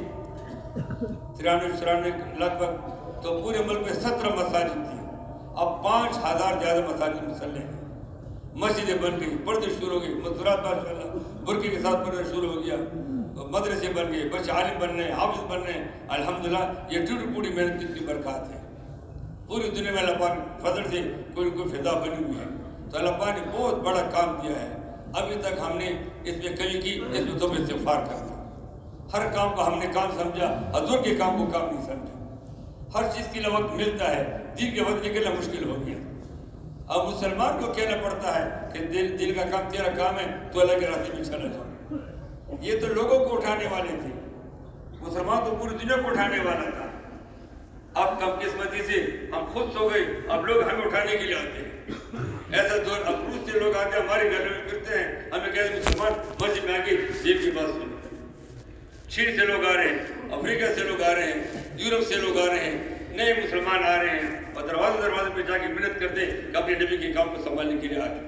93 لگ بھگ، تو پورے ملک میں 17 مساجد تھی، اب 5000 زیادہ مساجد مسلح ہیں، مسجدیں بن گئی، پردے شروع ہو گئی، مزدورات ماشاءاللہ برقعے کے ساتھ پردہ شروع ہو گیا، مدرسے بن گئے، بچے عالم بن رہے ہیں، حافظ بن رہے ہیں، الحمدللہ۔ یہ ٹوٹی پوری محنت کی برکات ہے، پوری دنیا میں اللہ پاک فضل سے کوئی فضا بنی ہوئی ہے، تو اللہ پاک نے بہت بڑا کام کیا ہے۔ ابھی تک ہم نے اس میں کمی کی، اس میں توبہ استغفار کرنا، ہر کام کو ہم نے کام سمجھا، حضور کے کام کو کام نہیں سمجھا، ہر چیز کے لیے وقت ملتا ہے، دین کے وقت نکلنا مشکل ہو گیا۔ اب مسلمان کو کہنا پڑتا ہے کہ دل کا کام تیرا کام ہے، تو اللہ کے راستے میں چلا جا۔ یہ تو لوگوں کو اٹھانے والے تھے، مسلمان تو پوری دنیا کو اٹھانے والا تھا۔ اب کم قسمتی سے ہم خود سو گئے، اب لوگ ہمیں اٹھانے کے لیے آتے ہیں۔ ایسا دور اب روس سے لوگ آتے ہیں، ہمارے گھر میں پھرتے ہیں، ہمیں کہتے ہیں مسلمان مسجد میں آگے دین کی بات سنو۔ چین سے لوگ آ رہے ہیں، افریقہ سے لوگ آ رہے ہیں، یورپ سے لوگ آ رہے ہیں، نئے مسلمان آ رہے ہیں، اور دروازے پہ جا کے محنت کرتے ہیں کہ اپنے نبی کے کام کو سنبھالنے کے لیے آتے۔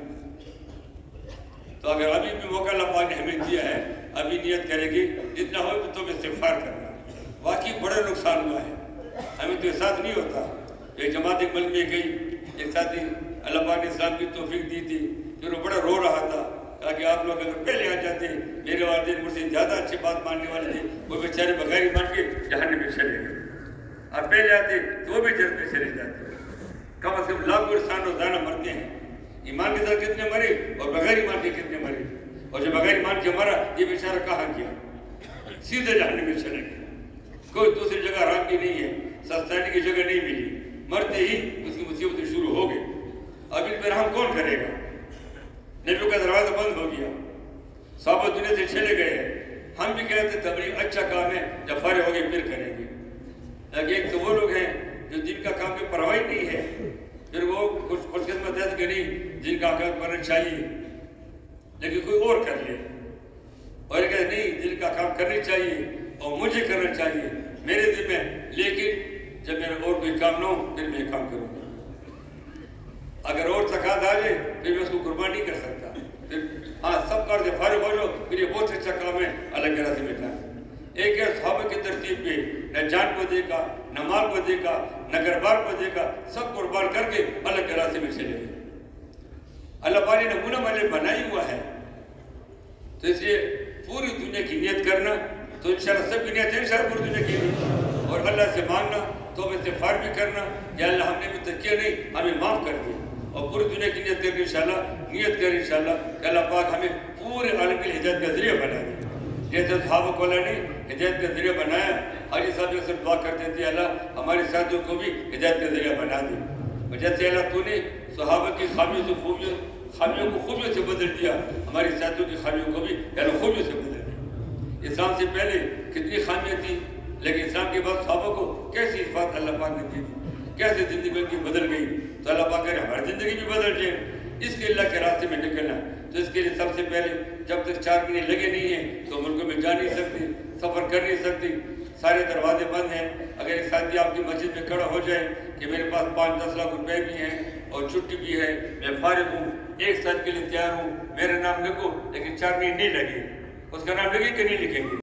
تو اگر ابھی بھی موقع اللہ پاک نے ہمیں دیا ہے، ابھی نیت کریں گے، جتنا ہو تو استغفار کرنا۔ واقعی بڑا نقصان ہوا ہے، ہمیں تو احساس نہیں ہوتا۔ ایک جماعت ایک ملک میں گئی، ایک ساتھی اللہ پاک نے اسلام کی توفیق دی تھی، پھر وہ بڑا رو رہا تھا، کہا کہ آپ لوگ اگر پہلے آ جاتے، میرے والدین مجھ سے زیادہ اچھی بات ماننے والے تھے، وہ بیچارے بغیر ایمان کے جہنم میں چلے گئے، آپ پہلے آتے تو وہ بھی جنت میں چلے جاتے۔ کم از کم لاکھوں انسان روزانہ مرتے ہیں، ایمان کے ساتھ کتنے مرے اور بغیر ایمان کے کتنے مرے، اور جو بغیر ایمان کے مرا یہ بیچارہ کہاں گیا، سیدھے جہنم میں چلے گئے۔ کوئی دوسری جگہ آرام کی نہیں ہے، سستانے کی جگہ نہیں ملی، مرتے ہی اس کی مصیبتیں شروع ہو گئی۔ اب ان پر رحم کون کرے گا؟ نبیوں کا دروازہ بند ہو گیا، صحابہ دنیا سے چلے گئے ہیں، ہم بھی کہتے تبلیغ اچھا کام ہے، جب فارغ ہو گئے پھر کریں گے۔ لیکن ایک تو وہ لوگ ہیں جو دین کا کام کی پرواہی نہیں ہے، پھر وہ خوش قسمت ایسے کہ نہیں دین کا کام کرنا چاہیے لیکن کوئی اور کر لے، اور یہ کہتے نہیں دین کا کام کرنا چاہیے اور مجھے کرنا چاہیے میرے دل میں، لیکن جب میرا اور کوئی کام نہ ہو پھر میں کام کروں گا۔ اگر اور تقاضا آ جائے پھر میں اس کو قربان نہیں کر سکتا، پھر ہاں سب کار سے فارغ ہو جاؤ، پھر یہ بہت اچھا کام ہے، اللہ کے راستے میں جانا۔ ایک ہے صحابہ کی ترتیب پہ، نہ جان کو دیکھا، نہ مال کو دیکھا، نہ گھر بار کو دیکھا، سب قربان کر کے اللہ کے راستے میں چلے گئے۔ اللہ پاک نے نمونہ ہمارے بنائی ہوا ہے، تو اس لیے پوری دنیا کی نیت کرنا، تو انشاءاللہ سب کی نیت ہے انشاءاللہ پوری دنیا کی نیت، اور اللہ سے مانگنا، توبہ استغفار بھی کرنا، یا اللہ ہم نے بھی تکیہ نہیں، ہمیں معاف کر دے، اور پوری دنیا کی نیت کریں انشاءاللہ، نیت کریں انشاءاللہ کہ اللہ پاک ہمیں پورے عالم کے لیے ہدایت کا ذریعہ بنا دے، جیسے صحابہ کو اللہ نے ہدایت کا ذریعہ بنایا۔ حاجی صاحب اکثر دعا کرتے تھے اللہ ہمارے ساتھیوں کو بھی ہدایت کا ذریعہ بنا دے، اور جیسے اللہ تو نے صحابہ کی خامیوں کو خوبیوں سے بدل دیا، ہماری ساتھیوں کی خامیوں کو بھی خوبیوں سے بدل دیا۔ اسلام سے پہلے کتنی خامیاں تھیں، لیکن اسلام کے بعد صحابہ کو کیسی صفات اللہ پاک نے دی تھی، کیسے زندگی ان کی بدل گئی، تو اللہ پاک کرے ہماری زندگی بھی بدل جائے، اس کے اللہ کے راستے میں نکلنا۔ تو اس کے لیے سب سے پہلے جب تک 4 مہینے لگے نہیں ہیں تو ملکوں میں جا نہیں سکتے، سفر کر نہیں سکتے، سارے دروازے بند ہیں۔ اگر ایک ساتھی آپ کی مسجد میں کھڑا ہو جائے کہ میرے پاس 5-10 لاکھ روپے بھی ہیں اور چھٹی بھی ہے، میں فارغ ہوں، ایک سال کے لیے تیار ہوں، میرا نام لکھو، لیکن 4 مہینے نہیں لگے، اس کا نام لگے کہ نہیں لکھیں گے؟